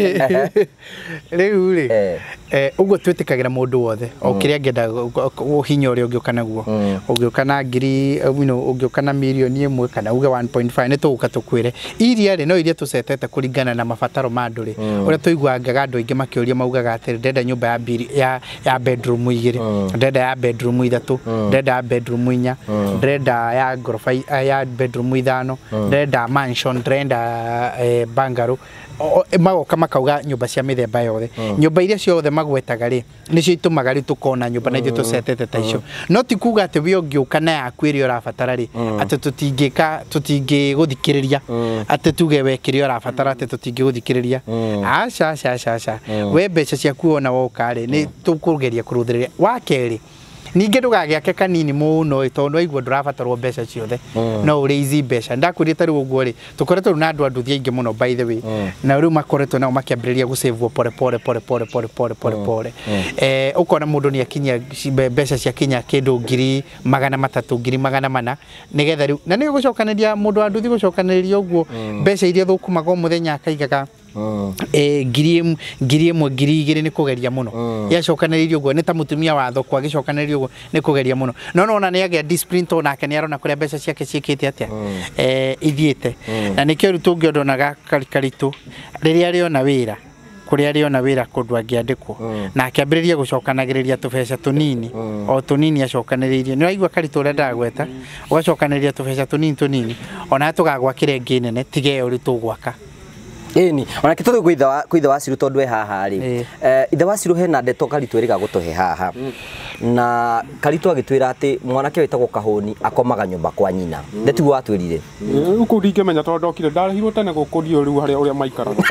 [SPEAKER 3] riu ri uguo twitikagira mundu wothe o kiria ngenda hinya uria ungiuka naguo ungiuka na ngiri ungiuka na milioni 1 kana uge 1.5 ni tuguka tukwire iria ri no iria tucetete kuringana na mabataro ma andu ri uria tuiguangaga andu aingi makiuria maugaga atiri ndenda nyumba ya biri ya bedroom 2 ndenda ya bedroom 3 ndenda ya bedroom 4 ndenda ya gorofa ya bedroom 5 ndenda mansion ndenda bungalow magoka makauga nyumba cia mithemba yothe nyumba iria ciothe magwetaga ri nicio itumaga ri tukona nyumba na ithu tucetete ta icio no ti kuga ati we ungiuka na yaku iria urabatara ri ati tutingi guthikiriria ati tuge wekire urabatara ati tutingi guthikiriria aca we mbeca ciaku ona woka ri ni tukugeria kuruthiriria wakeri ninge ndugagiake kanini muno tondu aigua ndurabatarwo mbeca ciothe no uri izi mbeca ndakuria tari uguo ri tukoretwo na andu nduthi aingi muno by the way na riu makoretwo nao makiambiriria gusave pore pore ukona mundu ni akinya mbeca cia kinya kindu 300,000 200,000 nigetha riu na ni gucokaniria mundu nduthi gucokaniria uguo mbeca iria thukumaga muthenya akaigaga ngiri ĩmwe ngiri igĩrĩ nĩ kũgeria mũno yacokanĩrĩirio ũguo nĩ ta mũtumia wa thoko agĩcokanĩrĩrio ũguo nĩ kũgeria mũno no nona nĩ agĩa discipline to nake nĩ arona kũrĩa mbeca ciake ciĩkĩte atĩa ithiĩte na nĩkĩo rĩu tũngĩondonaga karitũ rĩrĩa rĩona wĩra kũrĩa rĩona wĩra kũndũ angĩandĩkwo na akĩambĩrĩria gũcokanagĩrĩria tũbeca tũnini o tũnini acokanĩrĩirie nĩ waigua karitũ ũrĩa ndagweta ũgacokanĩrĩria tũbeca tũnini ona tũgagwakĩra ĩngĩ nene tiga ĩyo rĩu tũgwaka
[SPEAKER 2] Ĩni ona kitũrĩ kwitha wa Ciru tondu haha ri ithe wa Ciru hena ndeto karitũ ĩrĩga gũtũhe haha na karitũ agĩtwĩra atĩ mwanake wĩtagwo Kahũni akomaga nyũmba kwa nyina ndetiguo watwĩrire
[SPEAKER 1] uko ndingĩmenya tondũ ndokire ndarehirwo tene gũkũ ndio rĩu harĩa ũrĩa maikaraga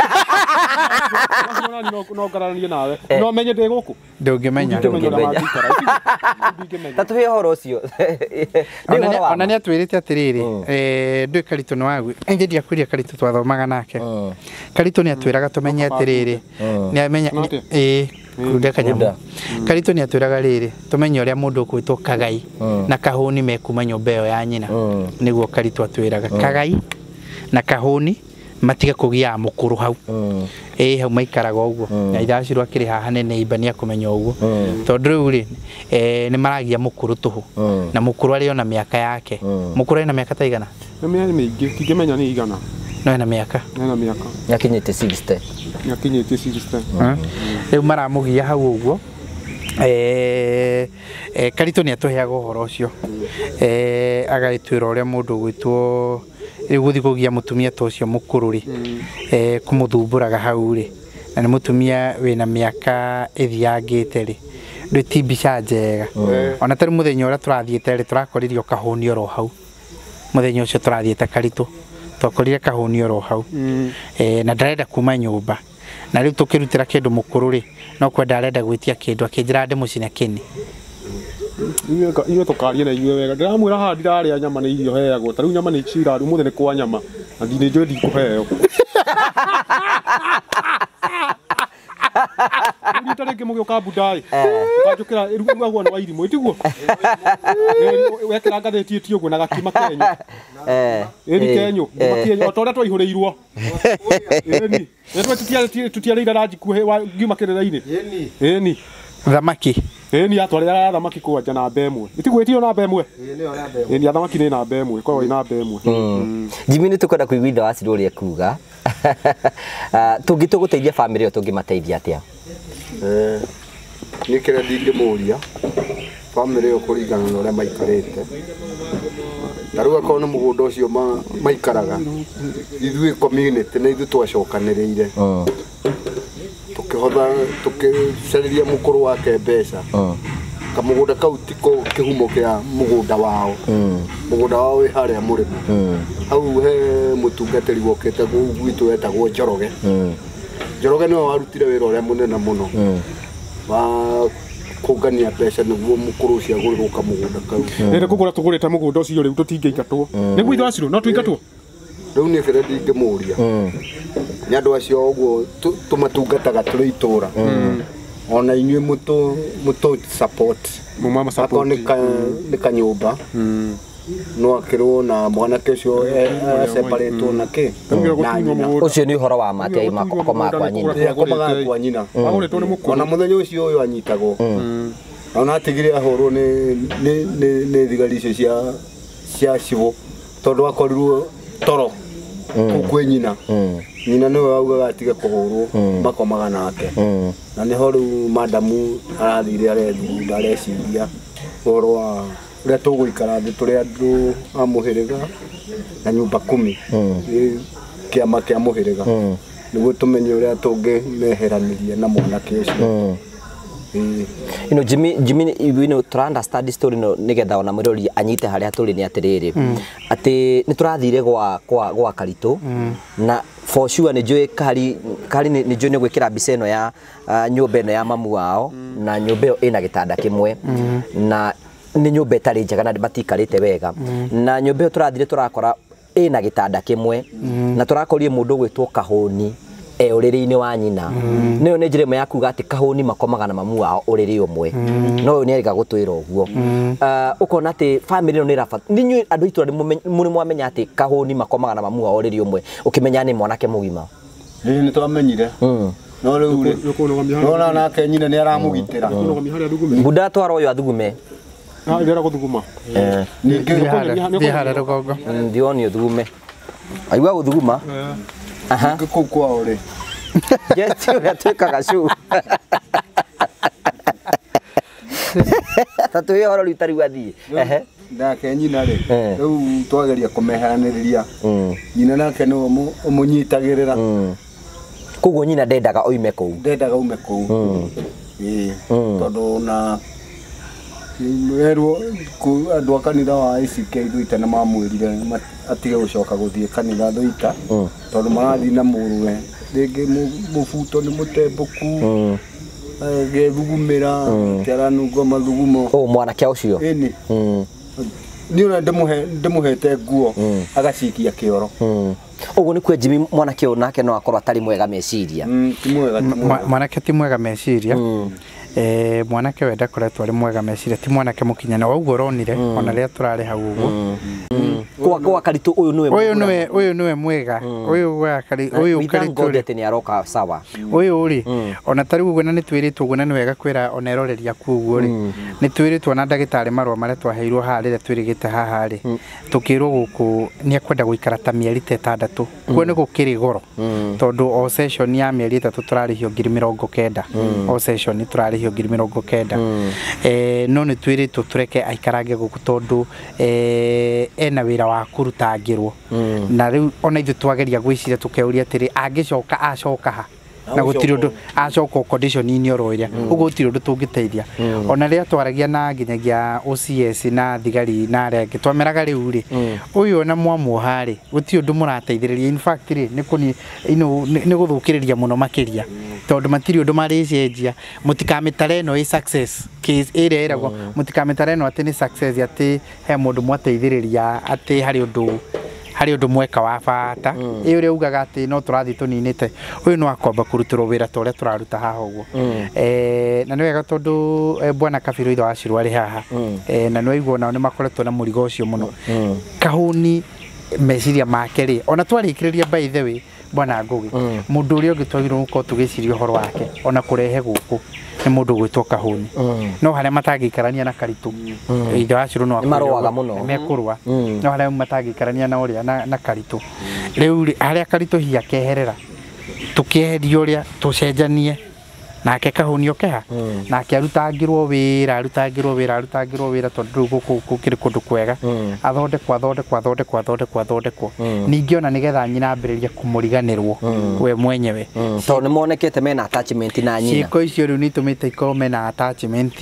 [SPEAKER 1] no ngaranie nawe no menye ndĩ gũkũ
[SPEAKER 3] ndũngĩmenya
[SPEAKER 2] tatũhe ũhoro ũcio
[SPEAKER 3] ona nĩ atwĩrĩte atĩrĩrĩ ndũĩ karitũ nĩ wagu enjendi akwĩria karitũ twathomaga nake karitũ nĩ atwĩraga tũmenye atĩrĩrĩ nĩ amenya kuruda kanyamũ karitũ nĩ atwĩraga rĩrĩ tũmenye ũrĩa mũndũ ũkwĩtwo Kagai na Kahũni mekuma nyũmba ĩyo ya nyina nĩguo karitũ atwĩraga Kagai na Kahũni matige kũgia mũkũrũ hau hau maikaraga ũguo na ithe wa Ciru akĩrĩ haha nĩ neighbor nĩ akũmenya ũguo tondũ rĩu rĩ nĩ maragia mũkũrũ tũhũ na mũkũrũ arĩ ona mĩaka yake mũkũrũ ena mĩaka ta igana
[SPEAKER 1] nĩ mĩingĩ tingĩmenya nĩ igana
[SPEAKER 3] no ena mĩaka
[SPEAKER 2] nĩakinyĩte 60
[SPEAKER 3] rĩu maramũgia hau ũguo karitũ nĩ atũheaga ũhoro ũcio agagĩtwĩra ũrĩa mũndũ gwĩtwo rĩu gũthiĩ kũgia mũtumia ta ũcio mũkũrũ rĩ kũmũthumbũraga hau rĩ na nĩ mũtumia wĩna mĩaka ĩthiangĩte rĩ ndũĩ ti mbica njega ona tarĩ mũthenya ũrĩa tũrathiĩte rĩ tũrakoririo Kahũni oro hau mũthenya ũcio tũrathiĩte karitũ twakorire Kahũni oro hau na ndarenda kuma nyũmba na rĩu tũkĩrutĩra kĩndũ mũkũrũ rĩ no kwenda arenda gwĩtia kĩndũ akĩnjĩra ndĩmũcine kĩni
[SPEAKER 1] iwe tukarie na iwe wega ndiramwira haha ndirarĩa nyama nĩ irio heagwo ta rĩu nyama nĩ ciraru mũthenya nĩ kwa nyama na nĩ njũĩ ndikũheo rita rĩngĩ mũgĩũka mbundai ũkanjũkĩra rugagwo nĩ wairimũ ĩtiguo wekĩra ngathĩti ũguo na gakima kenyu ĩri kenyu makienyo o ta ũrĩa twaihũrĩirwo ĩni tũtiarĩire ranji kuhĩ ngiuma kĩrĩra-inĩ ĩni
[SPEAKER 3] thamaki
[SPEAKER 1] ĩni atwarĩraga thamaki kwanja namba ĩmwe ĩtiguo ĩtio namba ĩmwe ĩni thamaki nĩ namba ĩmwe korwo ĩ namba ĩmwe
[SPEAKER 2] Jimmy nĩ tũkwenda kũigua ithe wa Ciru ũrĩa kuga tũngĩtũgũteithia bamĩrĩ ĩyo tũngĩmateithia atĩa
[SPEAKER 4] nĩ kĩrĩa ndingĩmũria bamĩrĩ ĩyo kũringana na ũrĩa maikarĩte ta rĩu akorwo nĩ mũgũnda ũcio maikaraga ithuĩ community nĩ ithuĩ twacokanĩrĩire tũkĩhotha tũkĩcarĩria mũkũrũ wake mbeca kamũgũnda kau tiko kĩhumo kĩa mũgũnda wao mũgũnda wao wĩ harĩa mũrĩmo hau he mũtungatĩri wokĩte gwitũ wetagwo Njoroge Njoroge nĩwe warutire wĩra ũrĩa mũnene mũno wa kũngania mbeca nĩguo mũkũrũ ũcio agũrĩrwo kamũgũnda kau
[SPEAKER 1] ĩrĩ kũgũra tũgũrĩte mũgũnda ũcio rĩu tũtingĩingatwo nĩguo ithe wa Ciru no tũingatwo
[SPEAKER 4] rĩu nĩ kĩrĩa ndingĩmũria nĩ andũ acio ũguo tũmatungataga tũrĩ itũũra ona inyuĩ mũtũ support akorwo nĩ kanyũmba no akĩrwo na mwanake ũcio separatwo na kĩ
[SPEAKER 2] ũcio nĩ ũhoro wa make akomaga kwa nyina
[SPEAKER 4] akomaga kwa nyina ona mũthenya ũcio ũyũ anyitagwo ona atigire ahũrwo nĩ thigari icio cia civil tondũ akorirwo toro kwĩ nyina nyina nĩwe waugaga atige kũhũrwo makomaga nake na nĩho rĩu madamu arathire arethugunda areciria ũhoro wa ũrĩa tũgũikara thĩ tũrĩ andũ a mũhĩrĩga na nyũmba 10 kĩama kĩa mũhĩrĩga nĩguo tũmenye ũrĩa tũngĩmeheranĩria na mwanake ũcio
[SPEAKER 2] Jimmy tũra understand story no nĩgetha ona mũrori anyite harĩa tũrĩ nĩ atĩrĩrĩ atĩ nĩ tũrathire gwa karitũ na for sure nĩ njũĩ kari nĩ njũĩ nĩ gwĩkĩra mbica ĩno ya nyũmba ĩno ya mamu wao na nyũmba ĩyo ĩna gĩtanda kĩmwe na nĩ nyũmba ĩtarĩ njega na matikarĩte wega na nyũmba ĩyo tũrathire tũrakora ĩna gĩtanda kĩmwe na tũrakorire mũndũ gwĩtwo Kahũni ũrĩrĩ-inĩ wa nyina nĩyo nĩ njĩra ĩmwe ya kuga atĩ Kahũni makomaga na mamu wao ũrĩrĩ ũmwe no nĩ arĩga gũtwĩra ũguo ũkona atĩ family ĩno nĩ ĩrabata nĩ andũ itũra nĩ mwamenya atĩ Kahũni makomaga na mamu wao ũrĩrĩ ũmwe ũkĩmenya nĩ mwanake mũgima
[SPEAKER 4] Nĩ twamenyire. No rĩu no nake nyina nĩ aramũgitĩra.
[SPEAKER 2] Buda twara ũyũ athugume.
[SPEAKER 1] Ndĩra gũthuguma.
[SPEAKER 3] Thiĩ harĩa rũgongo.
[SPEAKER 2] Ndioni ũthugume. Aigua gũthuguma? Aha.
[SPEAKER 4] Kũu kwao rĩ.
[SPEAKER 2] Jeti ũrĩa twĩkaga cu. Tatu hiyo horo litari wathi.
[SPEAKER 4] Ndake nyina rĩ. Rĩu twageria kũmeheranĩrĩria. Nyina nake no ũmũnyitagĩrĩra.
[SPEAKER 2] Koguo nyina ndendaga oime kũu.
[SPEAKER 4] Ndendaga ume kũu. Tondũ na werwo andũ a kanitha wa ACK Thũita nĩ mamwĩrire atige gũcoka gũthiĩ kanitha Thũita tondũ marathiĩ na mũrũwe rĩngĩ mũbuto nĩ mũtembũku gethugumĩra kĩaranungo mathugumo
[SPEAKER 2] mwanake ũcio
[SPEAKER 4] ĩni nĩ ũrĩa ndĩmũhete nguo agacikia kĩoro.
[SPEAKER 2] Ũguo nĩ Jimmy mwanake ũyũ nake no akorwo atarĩ mwega meciria.
[SPEAKER 4] Ti mwega
[SPEAKER 3] mwanake ti mwega meciria. Mwanake wenda koretwo ari mwega meciria ti mwanake mukinyana waugo ronire ona ria turari hau uguo
[SPEAKER 2] kwa Karitu
[SPEAKER 3] uyu niwe mwega uyu Karitu
[SPEAKER 2] ati ni aroka sawa
[SPEAKER 3] uyu uri ona tari uguo na nitwiritwo uguo na ni wega kwira ona eroreria kuguo ri nitwiritwo na ndagitari marwa maria twaheirwo ha rire twirigite haha ri tukirwo guku ni akwenda guikara ta mieri 6 kuo ni gukiri goro tondu o session ya mieri 3 turarihio 90,000 o session turarihio 90,000 no ni twiritwo tureke aikarange guku tondu ena wira wa kurutangirwo na riu ona ithu twageria gwiciria tukeuria atiri angicoka acoka ha na gutiri undu acoka condition ini oroiria ugo gutiri undu tungiteithia ona ria twaragia na nginyagia OCS na thigari na renge twameraga riu ri uyu ona mwamuhari gutiri undu murateithiriria in fact ri ni guthukiriria muno makiria tondu matiri undu maricenjia mutikamitare no success case ire erago mutikamitare no ati ni success ati he mundu mwateithiriria ati hari undu mweka wa bata iyo ri ugaga ati no turathi tuninite uyu no akomba kurutirwo wira tore turaruta haha uguo na ni wega tondu bwana Kabiru itho acirwa ri haha na no igwo nao ni makoretwo na murigo ucio muno kahuni meciria make ri ona twarikiriria by the way bwana Ngugi mundu uri ungitwagirwo guko tugiciria horo wake ona kurehe guku ni mundu gwitwo Kahuni no haria matagikarania na Karitu itho aciru no
[SPEAKER 2] maroaga muno
[SPEAKER 3] mekurwa no haria matagikarania na uria na Karitu riu haria Karitu hia keherera tukieheria uria tucenjanie nake Kahuni okeha nake arutangirwo wira tondu guku kiri kundu kwega athondekwo ningi ona nigetha nyina ambiriria kumuriganirwo we mwenyewe
[SPEAKER 2] tondu ni monekete mena attachment na nyina
[SPEAKER 3] ciko icio riu nitumite ikorwo mena attachment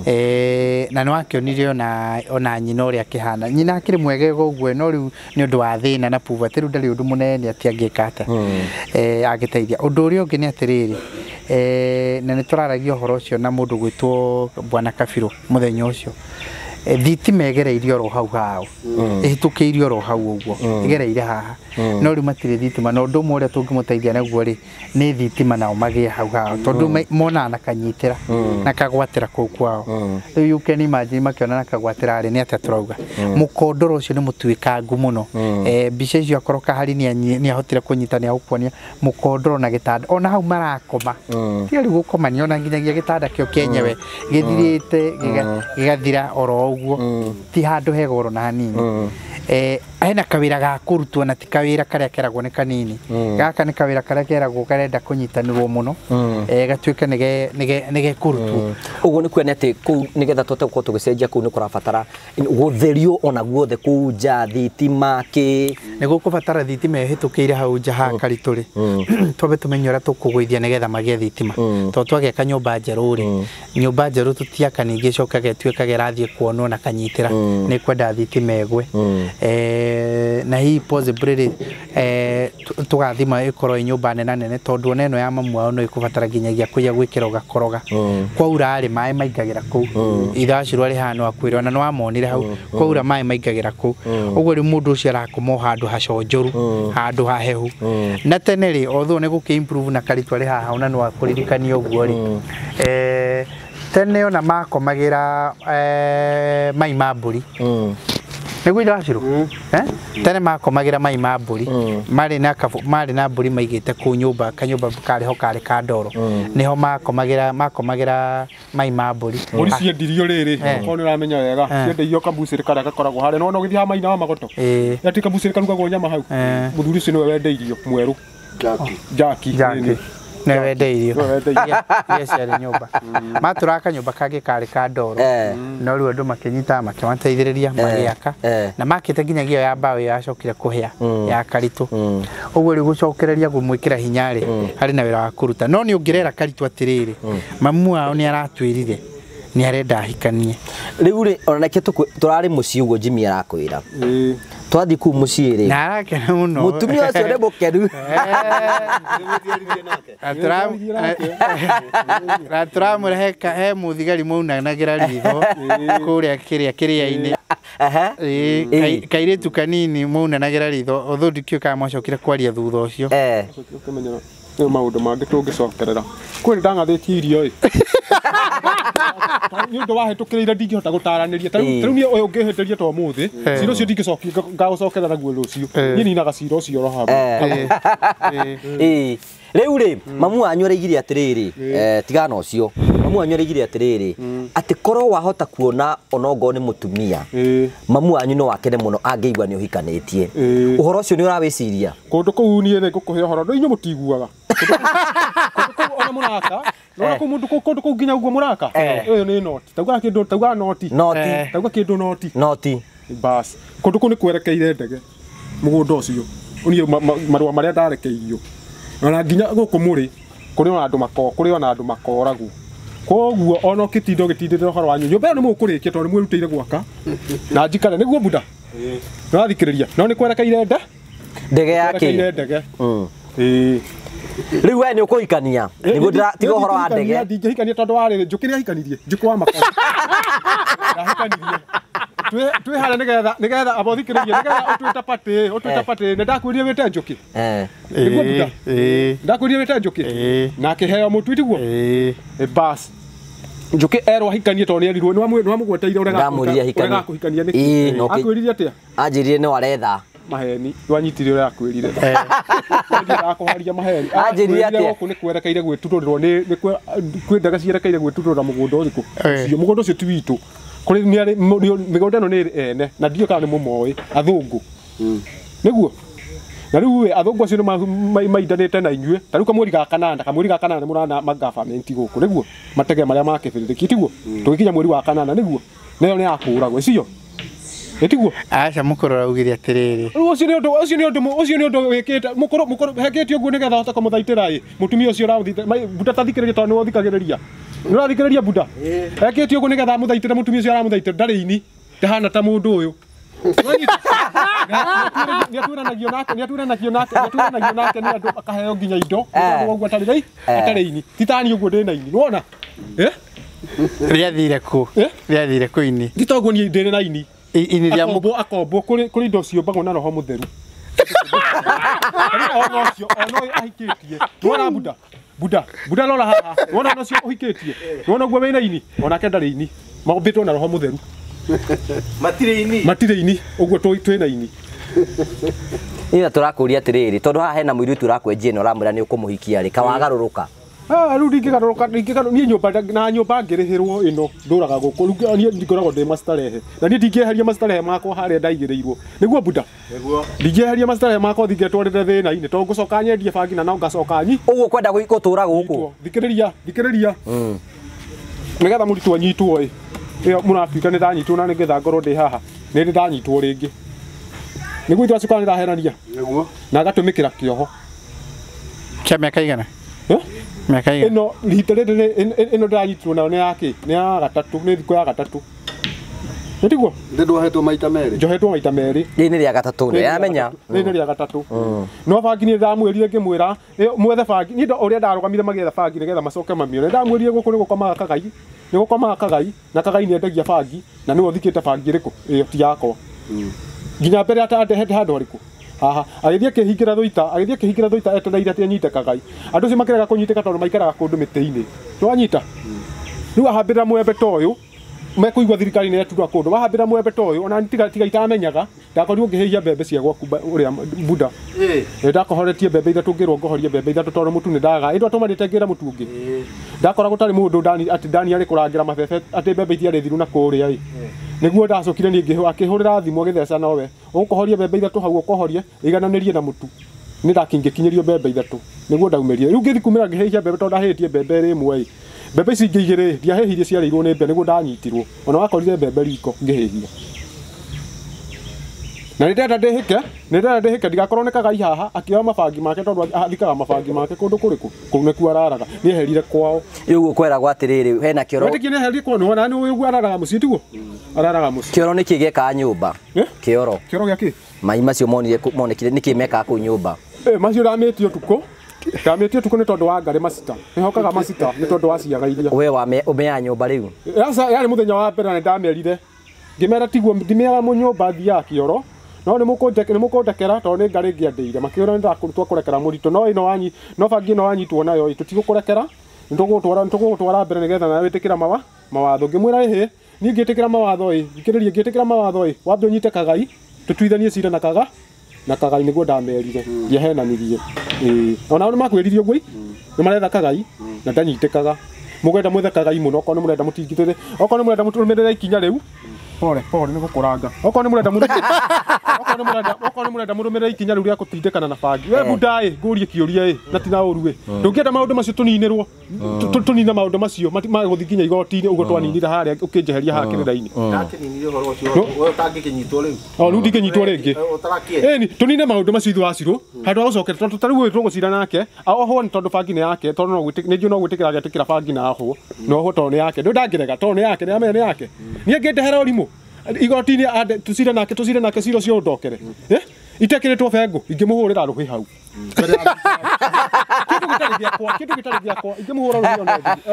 [SPEAKER 3] na no akionire ona nyina uria kihana nyina akiri mwege guguo no riu ni undu wa thina na puberty riu ndari undu munene ati angikate agiteithia undu uria ungi ni atiriri na ni turaragia horo ucio na mundu gwitwo bwana Kabiru muthenya ucio thitima egereirio ro hau hao ihitukiirio ro hau uguo igereire haha no ri matire thitima no ndu mure tungimuteithia naguo ri ni thitima nao magie hau hao tondu mona na kanyitira na kagwatira kuu kwao riu you can imagine makiona na kagwatira ri ni atia turauga mukondoro ucio ni mutuikangu muno mbica icio akoroka hari ni ahotire kunyita ni akuonia mukondoro na gitanda ona hau marakoma ti ari gukomania ona nginyagia gitanda kio kenyewe githirite gigathira oro uguo ti handu hegoro na hanini aina kawira ga kurutwo na ti kawira karia keragwo ni kanini gaka ni kawira karia keragwo karenda kunyitanirwo muno gatuika nige kurutwo
[SPEAKER 2] uguo ni kwene ati ku nigetha tote ko tugicenjia ku ni kurabatara gutherio ona guothe ku nja thitima ki
[SPEAKER 3] ni gukubatara thitima ihitukiire hau nja ha Karitu ri twabe tumenyora tukugwithia nigetha magie thitima to twageka nyumba njeru ri nyumba njeru tutiaka ningi coka getuika gerathie kuonwo na kanyitira ni kwenda thitima egwe na hii possibility tugathima ikorwo nyumba nene tondu neno ya mamu wao no ikubatara nginyagia kuya gwikira gakoroga kwaura ari mai maigagira ku ithacirwo ari hano akwira na no amonire hau kwaura mai maigagira ku uguo ri mundu ucio arakomo handu haconjoru handu hahehu na tene ri otho ne guki improve na Karitu ari haha ona no akuririkania uguo ri tene ona makomagira mai mamburi Nĩguo iracirwo tene makomagira mai ma mburi mari na mburi maigite ku nyumba kanyumba kariho kari ka ndoro niho makomagira mai ma mburi
[SPEAKER 1] mburi ciendirio riri ko ni uramenya wega ciendirio kabuciri karia gakoragwo hare no githia mai na magoto ati kabuciri karugagwo nyama hau muthuri ucio ni wendeirio mweru Jaki
[SPEAKER 3] ne wendeirio ciarĩ nyumba maturaka nyumba kangĩ karĩ ka ndoro no rĩu andũ makĩnyita makĩmateithĩrĩria magĩaka na makĩte nginyagia ya mbaũ yacokire kũhĩa ya karitũ ũguo rĩu gũcokereria gwĩkĩra hinya rĩ harĩ na wĩra wa kũruta no nĩ ũngĩrera karitũ atĩrĩrĩ mamu wao nĩ aratwĩrire nĩ arenda ahikanie
[SPEAKER 2] rĩu rĩ ona nake tũrarĩ mũciĩ ũguo Jimmy arakwĩra twathi ku mũciĩ rĩ
[SPEAKER 3] na arakena mũno
[SPEAKER 2] mũtumia ũcio nĩ mũkenu
[SPEAKER 3] turamũrehe he mũthigari maunanagĩra ritho kũrĩa kĩrĩa-inĩ kairĩtu kanini maunanagĩra ritho although ndikĩũĩ kana macokire kwaria thutha ũcio
[SPEAKER 1] nĩ maũndũ mangĩ tũngĩcokerera kwĩ ndangathĩtie irio ĩ nĩ ũndũ wahĩtũkĩrĩire ndingĩhota gũtaranĩria tarĩu niĩ ũyũ ũngĩhĩtĩria to mũthĩ cira ũcio ndingĩcokia ngagũcokerera guo rũciũ niĩ ninaga cira ũcio ro hau
[SPEAKER 2] rĩu rĩ mamu wanyu araigire atĩrĩrĩ tigana ũcio mamu wanyu araigire atĩrĩrĩ atĩ korwo wahota kuona onogo nĩ mũtumia mamu wanyu no wakene mũno angĩigua nĩ ũhikanĩtie ũhoro ũcio nĩ ũrawĩciria
[SPEAKER 1] kũndũ kũu niĩ nĩ ngũkũhe ũhoro no inyuĩ mũtiguaga ona mũraka no kũndũ kũu nginya ũguo mũraka ũyũ nĩ noti tauga kĩndũ tauga noti tauga kĩndũ noti bas kũndũ kũu nĩ kwerekeire ndege mũgũnda ũcio ũniĩ marũa marĩa ndarekeirio na nginya gũkũ mũrĩ kũrĩ ona andũ makoragwo koguo ona ũkĩtinda ũgĩtindĩrĩra ũhoro wanyu nyũmba ĩyo nĩ mũkũrĩkia tondũ nĩ mwĩrutĩire gwaka na njikare nĩguo bunda nĩwathikĩrĩria no nĩ kwerekeire
[SPEAKER 2] ndege yake rĩu we nĩ ũkũhikania nĩguo tiga ũhoro wa ndege
[SPEAKER 1] ndingĩhikania tondũ wa rĩrĩ njũkĩ nĩahikanirie njũkĩ wa makoro ndahikanirie twĩ harĩa nĩgetha abothikĩrĩrie nĩgetha ũtwĩta patĩ nĩ ndakwĩrire wĩte njũkĩ nĩguo bunda ndakwĩrire wĩte njũkĩ na akĩheo mũtu tiguo bas njũkĩ erwo ahikanie tondũ nĩerirwo nĩwamũgweteire ũregakũhikania nĩkĩ akwĩrire atĩa
[SPEAKER 2] anjĩrire no aretha
[SPEAKER 1] maheni wanyitire ũrĩa akwĩrire ndakũharia maheni
[SPEAKER 2] anjĩrire atĩa
[SPEAKER 1] gũkũ nĩ kwerekeire gwĩtuturĩrwo nĩ kwĩ ndege cierekeire gwĩtuturĩra mũgũnda ũrĩkũ ũcio mũgũnda ũcio ti witũ kũrĩ mĩgũnda ĩno nĩ ene na ndiũĩ kana nĩ mũmoĩ athũngũ nĩguo na rĩu athũngũ acio nĩ maindanĩte na inyuĩ ta rĩu kamweri ga kanana nĩ mũrana magavamenti gũkũ nĩguo matege marĩa makĩbĩrĩrĩki tiguo tũgĩkinya mweri wa kanana nĩguo nayo nĩ yakũragwo icio etiguo
[SPEAKER 3] aca mũkũrora ugire atĩrĩrĩ
[SPEAKER 1] ũcio nĩ ũndũ wĩkĩte mũkũrũ hekĩtio ũguo nĩgetha ahote kũmũthaitĩra ĩ mũtumia ũcio ũrathithĩrĩria bunda tathikĩrĩria tondũ nĩ ũthikagĩrĩria nĩ ũrathikĩrĩria bunda hekĩtio ũguo nĩgetha amũthaitĩre mũtumia ũcio aramũthaitĩra ndarĩ ini ndahana ta mũndũ ũyũ nĩaturanagio nake nĩ andũ akaheo nginya indo ũguo atarĩ ini titani ũguo ndĩ na ini wona
[SPEAKER 3] rĩathire kũ ini
[SPEAKER 1] thitoguo niĩ ndĩ na ini ini rĩa akombwo kũrĩ indo ciũmbagwo na roho mũtheru ona ahikĩtie wona bunda rora haha wona ũcio ũhikĩtie wona guo wĩna ini onake ndarĩ ini maũmbĩtwo na roho mũtheru matirĩ ini ũguo twĩna ini
[SPEAKER 2] ina tũrakũria atĩrĩrĩ tondũ haha hena mũirĩtu ũrakwenjia ĩno ũramwĩra nĩ ũkũmũhikia rĩ kawagarũrũka
[SPEAKER 1] rĩu ndingĩgarũrũka niĩ nyũmba ngĩrĩhĩrwo ĩno ndũraga gũkũ rĩu niĩ ngoragwo ndĩ mastarehe na niĩ ndingĩeheria mastarehe makwa harĩa ndaigĩrĩirwo nĩguo bunda ndingĩeheria mastarehe makwa thingĩtwarĩre thĩna-inĩ tondũ ngũcoka nyendie bangi na no ngacoka
[SPEAKER 2] ũguo kwenda gũtũra gũkũ
[SPEAKER 1] thikĩrĩria nĩgetha mũritũ anyitwo ĩ ĩyo mũratuĩka nĩ ndanyitwo na nĩgetha ngorwo ndĩ haha nĩ ndanyitwo rĩngĩ nĩguo itwacoka nĩ ndahenania na agatũmĩkĩra kĩoho
[SPEAKER 3] kĩa mĩaka igana
[SPEAKER 1] ĩno rita rĩrĩ ĩno ndanyitirwo nayo nĩ yakĩ nĩ ya gatatũ nĩ thikũ ya gatatũ nĩtiguo
[SPEAKER 4] ndĩndwohetwo maita merĩ
[SPEAKER 1] njohetwo maita merĩ
[SPEAKER 2] rĩrĩ nĩ rĩa gatatũ nĩ yamenya
[SPEAKER 1] rĩrĩ nĩ rĩa gatatũ no bangi nĩ ndamwĩrire ngĩmwĩra mwethe bangi niĩ ũrĩa ndarũgamire magĩetha bangi nĩgetha macoke mamione ndamwĩrire gũkũ nĩ gũkomaga kagai na kagai nĩ endagia bangi na nĩwe ũthikĩte bangi ĩrĩkũ ĩyo ti yakwa nginya mbere atandehete handũ harĩkũ haha agĩthiĩ akĩhingĩra thũita etereire atĩ anyite kagai andũ acio makĩrega kũnyitĩka tondũ maikaraga kũndũ mĩtĩ-inĩ nĩwanyita rĩu ahambĩrĩra mwembe ta ũyũ mekuigua thirikari nä etura kå ndå mahambä ra mwembe ta å yå ona tiga itamenyaga ndakorirwo ngä hä ia mbembe cia gwaku å rä a bunda ndakohoretie mbembe ithatå ngä rwo ngohorie mbembe ithatå tondå må tu nä ndaga ä ndå atå manä ngä ra må tu å ngä ndakora gå tarä må ndå atä ndani arä kå rangä ra mabebe atä mbembe itiarä thiru na kå rä a nä guo ndacokire niä akä hå rä ra thimå gä theca nowe å gå kohorie mbembe ithatå hau å kohorie igananä rie na må tu nä ndakingä kinyä rio mbembe ithatå nä guo ndaumä rie rä u ngä thikumä ra ngä hä ia mbembe tondå ndahä tie mbembe rä mwe mbembe ici ingä igä rä ndiahä hirie ciarä irwo nä mbe nä guo ndanyitirwo ona wakorire mbembe riko ngä hä hia na nä ndenda ndä hä ke ndigakorwo nä kagai haha akioya mabangi make tondå athikaga mabangi make kå ndå kå rä kå kå u nä kuo araraga nä eherire kwao
[SPEAKER 2] rä u kwäragwo atä rä rä hena kä oro
[SPEAKER 1] kä nä eherire kwao nä å guo araraga må ciä tiguo araraga må
[SPEAKER 2] kä oro nä kä gekaga nyå mba kä oro
[SPEAKER 1] kä oro gä akä
[SPEAKER 2] mai macio monekire nä kä mekaga kå u nyå mba
[SPEAKER 1] macio ndamä tie å tukå ndamä tie å tukå nä tondå wa ngarä macita nä hokaga macita nä tondå wa ciaga iria
[SPEAKER 2] we å menya nyå mba rä u
[SPEAKER 1] yarä må thenya wa mbere na nä ndamerire ngä mera tiguo ndimeaga må nyå mba thiaga kä oro no nä må kå ndekera tondå nä ngarä ngä andä ire makä ora nä twakå rekera må ritå no bangi ä no wanyitwo nayo tå tigå kå rekera nä tå gå twara mbere nä getha nawe wä tä kä ra mawatho ngä mwä ra hä niä ngä tä kä ra mawatho thikä rä rie ngä tä kä ra mawatho wambe å nyite kagai tå tuithanie cira na kagai nä guo ndamerire ndiahenanirie ona nä makwä ririe å guo nä maretha kagai na ndanyitä kaga må gwenda mwethe kagai må no okorwo nä må renda må tingithä okorwo nä må renda må tå mä rä ra ikinya rä u pore nä gå kå ranga okorwo nä må renda må rå mä rä ra ikinya rä u rä a gå tindä kana na bangi we bundai ngå rie kä å ria na tina å ru ndå ngä enda maå ndå macio tå ninä rwo tå nina maå ndå macio magå thi nginya igoti-inä å guo twaninire harä a å kä njeheria haha kä rä ra-inä rä u ndingä nyitwo rä ngä tå nine maå ndå macio ithu wacirå handå wa gå cokera tondå ta rä u tå gå cira nake ahohwo nä tondå bangi nä yake tondå nä njå no gwä tä kä ra agetä kä ra bangi na ahwo nohwo tondå nä yake ndå ndangä rega tondå nä yake nä amenya nä yake niä ngä ndehera å rimå igoti-inä tå cire nake cira cio ndokere itekä rä two bengå ingä må hå rä ra rå hä hau kä ndå gä tarä gäakwa ingä må hå ra rå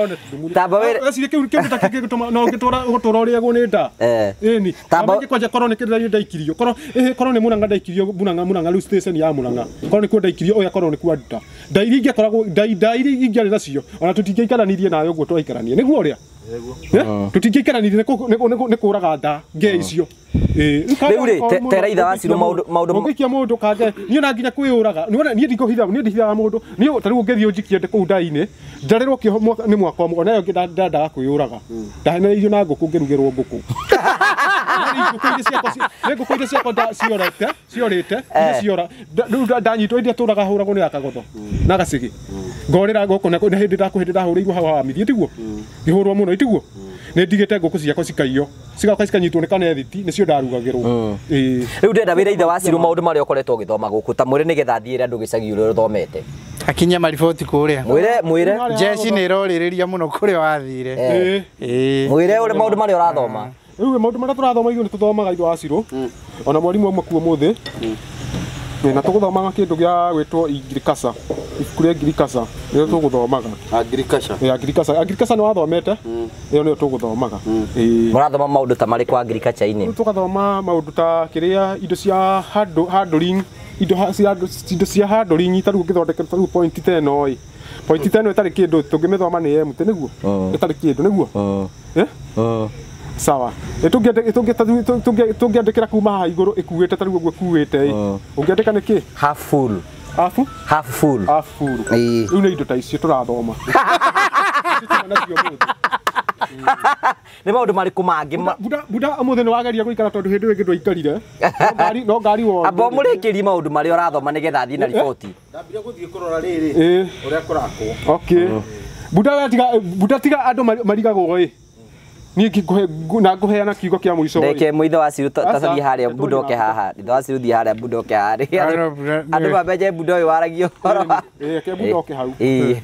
[SPEAKER 1] no ngä tåra gå tå ra å rä agwo nä nda ngä kwanja korwo nä kä rä ra ndaikirio korwo nä må ranga ndaikirio må ranga station ya må ranga korwo nä kuo ndaikirio å korwo nä kwa nduta ndairi ingä koragwo ndairi ingä arä nacio ona tå tingä ikaranirie nawe å guo twaikaranie nä guo å rä a tå tingä ikaranirie nä kå raga nda ngä icio
[SPEAKER 2] rä u rä tera itha wacirå maå ndå
[SPEAKER 1] ngä kia må ndå kange niä ona nginya kwä å raga niä ndihithaga må ndå niä tarä u ngä thiä å njikie ndä kå u ndai-inä ndarä rwo nä mwaka å nayo ngä ndandaga kwä å raga ndahenereirio na ngå kå ngä rugä rwo ngå kå ngå kå iria ciakwa ciorä te ciora rä u ndanyitwo iria tå raga hå ragwo nä akagotho na gacä gä ngorä ra gå kå na hä ndä hä ndä ndahå rä irwo hawamithie tiguo ngä hå rwo må no itiguo nä ndigä ngå kå ciakwa cikaiywo cigakoka cikanyitwo nä kanethiti nä cio ndarugagä rwo
[SPEAKER 2] rä u ndenda wä ra ithe wacirå maå ndå marä a å koretwo å gä thoma gå kå ta mwä rä nä getha thiä re andå gä cagi å rä a å thomete
[SPEAKER 3] akinya mariboti kå rä a
[SPEAKER 2] mwä re
[SPEAKER 3] jeci nä ĩrorä rä ria må no kå rä a wathire
[SPEAKER 2] mwä re maå ndå marä a å rathoma
[SPEAKER 1] rä u maå ndå marä a tå rathoma igå nä tå thomaga ithe wacirå ona mwarimå auma kuo må thä na tå gå thomaga kä ndå gä a gwä two ingirikasa ibuku rä ngirikasa nä rä o tå gå thomaga agirikasa nä wathomete ä yo nä yo tå gå thomaga
[SPEAKER 2] må rathoma maå ndå ta marä kwa ngirikaca-inä
[SPEAKER 1] tå gathoma maå ndå ta kä rä a indo cia handling indo cia handling ta rä u ngä thondeke ta rä u point ta ä no point ta ä no ä tarä kä ndå tå ngä mä thoma nä emute nä guo ä tarä kä ndå nä guo sawa tå ngä andä kä ra kuma haha igå rå ä kuä te ta rä u å guo kuä te å ngä andä ka nä kä rä u nä indo ta icio tå rathoma
[SPEAKER 2] nä maå ndå marä kå mangä
[SPEAKER 1] bunda må thä nä wageria gå ikara tondå hä ndä ä ngä ndwaikarire no ngari wothe
[SPEAKER 2] amba må rä kä ri maå ndå marä a å rathoma nä getha thiä na riboti
[SPEAKER 4] ndambire gå thiä kå rora rä rä å rä a kå rakwo
[SPEAKER 1] bunda tiga andå marigagwo niä na ngå heana kiugo kä a må ico
[SPEAKER 2] reke må ithe wacirå tacathiä harä a bunda oke haha ithe wacirå thiä harä a bunda oke harä andå mambenje bunda å yå waragio
[SPEAKER 1] ke bunda oke hau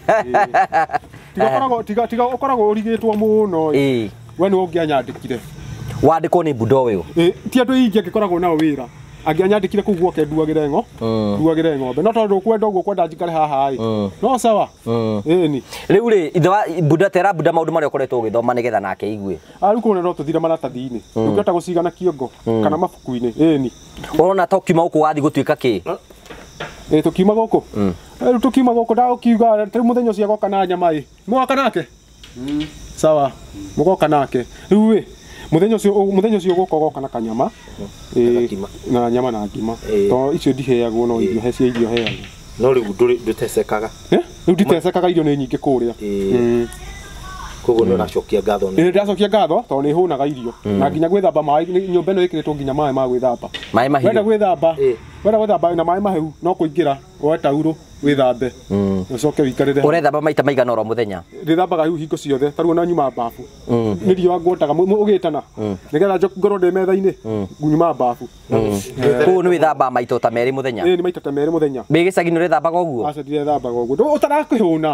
[SPEAKER 1] tiga å koragwo å rigä two må no we nä å ngä anyandä kire
[SPEAKER 2] wandä kwo nä bunda å yå
[SPEAKER 1] ti andå ingä angä koragwo nao wä ra angä anyandä kire kå u guoke nduagä re ng'ombe no tondå kwenda å guo kwenda njikare haha no sawa ni
[SPEAKER 2] rä u rä ithe bunda tera bunda maå ndå marä a å koretwo å gä thoma nä getha nake igue
[SPEAKER 1] rä u kå no tå thire maratathi-inä ndå ngä hota gå cigana kiongo kana mabuku-inä ni
[SPEAKER 2] ona to kiuma gå kå wathiä gå tuä ka kä
[SPEAKER 1] tå kiuma gå kå rä u tå kiuma gå kå ndagå kiuga rä u må thenya å cio agoka na nyama må goka nake sawa må goka nake rä u muthenya ucio gukogoka na kanyama na nyama na ngima to icio ndiheagwo no irio he cia irio heagwo
[SPEAKER 6] no riu ndutesekaga
[SPEAKER 1] riu nditesekaga irio ni nyingĩ kũrĩa
[SPEAKER 6] koguo nĩ ũracokia ngatho
[SPEAKER 1] ndacokia ngatho to nĩ hũnaga irio na nginya gwĩthamba maĩ nyũmba ĩno ĩkĩrĩtwo nginya maĩ ma gwĩthamba
[SPEAKER 2] maĩ mahiũ
[SPEAKER 1] wenda gwĩthamba na maĩ mahiũ no kũingĩra woe taurũ wĩthambe ũcoke wĩikarĩre
[SPEAKER 2] ũrethamba maita maigana oro mũthenya
[SPEAKER 1] ndĩthambaga hiũ hingo ciothe tarĩu ona nyuma mbabu nĩ riũa ngũndaga ũgĩtana nĩgetha ngorwo ndĩ metha-inĩ nyuma mbabu
[SPEAKER 2] koguo nĩ wĩthambaga maita ta merĩ mũthenya
[SPEAKER 1] nĩ maita ta merĩ mũthenya
[SPEAKER 2] wĩ gĩcagi nĩ ũrĩthambaga ũguo
[SPEAKER 1] aca ndirĩthambaga ũguo ũtarakĩhũna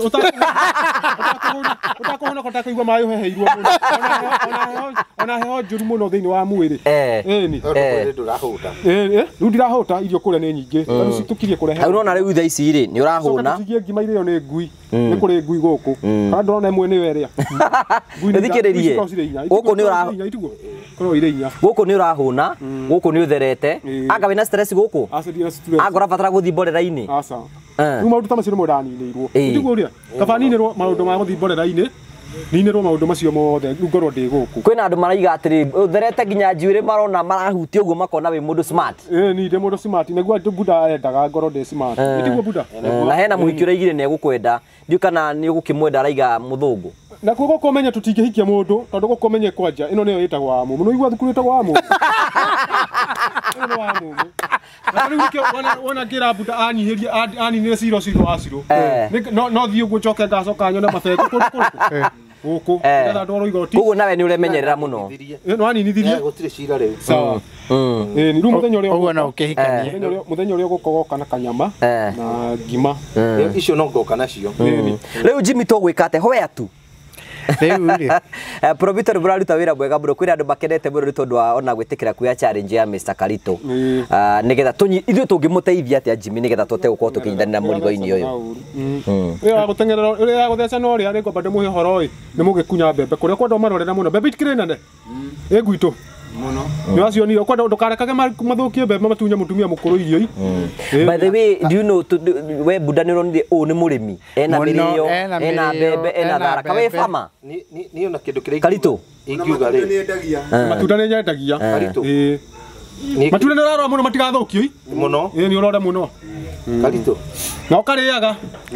[SPEAKER 1] ũtakũhũna kota kũigua maĩ ũheheirwo mũno ona heho njũru mũno thĩinĩ wa mwĩrĩ rĩu ndirahũta irio kũrĩa nĩ nyingĩ rĩu tũkirie kũrehe
[SPEAKER 2] rĩu nona rĩu thaa ici rĩ nĩ ũrahũna
[SPEAKER 1] ngima irio nĩ ngui nĩ kũrĩ ngui gũkũ kana ndĩrona ĩmwe nĩ werĩa
[SPEAKER 2] thikĩrĩrie gũkũ nĩ ũrahũna gũkũ nĩ ũtherete anga wĩna stress gũkũ anga ũrabatara gũthiĩ mborera-inĩ
[SPEAKER 1] rĩu maũndũ ta macio nĩmo ndaninĩirwo nĩguo ũrĩa kaba ninĩrwo maũndũ ma gũthiĩ mborera-inĩ ninĩrwo maũndũ macio mothe rĩu ngorwo ndĩ gũkũ
[SPEAKER 2] kwĩna andũ maraiga atĩrĩ ũtherete nginya njuĩrĩ marona marahutia ũguo makona wĩ mũndũ smart
[SPEAKER 1] ni ndĩ mũndũ smart nĩguo Buda endaga ngorwo ndĩ smart nĩguo Buda
[SPEAKER 2] na hena mũhiki ũraigire nĩ egũkwenda ndiũ kana nĩ ũgũkĩmwenda araiga mũthũngũ
[SPEAKER 1] na kuo gũkũmenya tũtingĩhikia mũndũ tondũ gũkũmenye kwanja ĩno nĩyo ĩtagwo wa mũmũ nĩigua thukuru ĩtagwo wa mũmũ ĩno wa mũmũ na rĩu wona ngĩra Buda aninire ciro wa ciro no thiĩ ũguo njoke ngacoka nyone mabengũ gũkũ nĩgetha ndwarwo igoti
[SPEAKER 2] koguo nawe nĩ ũremenyerera mũno
[SPEAKER 1] no aninithirie
[SPEAKER 6] gũtirĩ cira rĩu
[SPEAKER 1] sawa rĩu
[SPEAKER 3] ũguo no ũkĩhikania
[SPEAKER 1] mũthenya ũrĩa ũgũkogoka na kanyama na ngima
[SPEAKER 6] icio no ngoka nacio
[SPEAKER 2] rĩu Jimmy tũgwĩka atĩ hoya tu
[SPEAKER 3] rĩu
[SPEAKER 2] Provitor buraruta wĩra mwega mũno kwĩna andũ makenete mũno nĩ tondũ wa ona gwĩtĩkĩra kuoya challenge ya Mr. Karito nĩgetha ithuĩ tũngĩmũteithia atĩa Jimmy nĩgetha tũte gũkorwo tũkĩnyitanĩra mũrigo-inĩ ũyũ
[SPEAKER 1] ũrĩa gũteng'erera ũrĩa gũthecana ũrĩa nĩ ngomba ndĩmũhe ũhoro ũyũ nĩ mũgĩkunya mbembe kũrĩa kwenda marorera mũno mbembe itikĩrĩ nene gwitũ
[SPEAKER 4] muno
[SPEAKER 1] nĩ wacionire kwenda ndũkarekage mathũkie mbembe matunye mũtumia mũkũrũ irio
[SPEAKER 2] by the way do you know we Buda nĩ ũronire ũũ nĩ mũrĩmi ena mĩrĩo ena mbembe ena tharaka we fama
[SPEAKER 6] niĩ ona kĩndũ kĩrĩa
[SPEAKER 2] Karito
[SPEAKER 6] ingiuga rĩ
[SPEAKER 1] matunda nĩ nyendagia matunda nĩ ũrarora mũno matigathũkio
[SPEAKER 6] mũno
[SPEAKER 1] nĩ ũrore mũno
[SPEAKER 6] Karito
[SPEAKER 1] na ũkarĩaga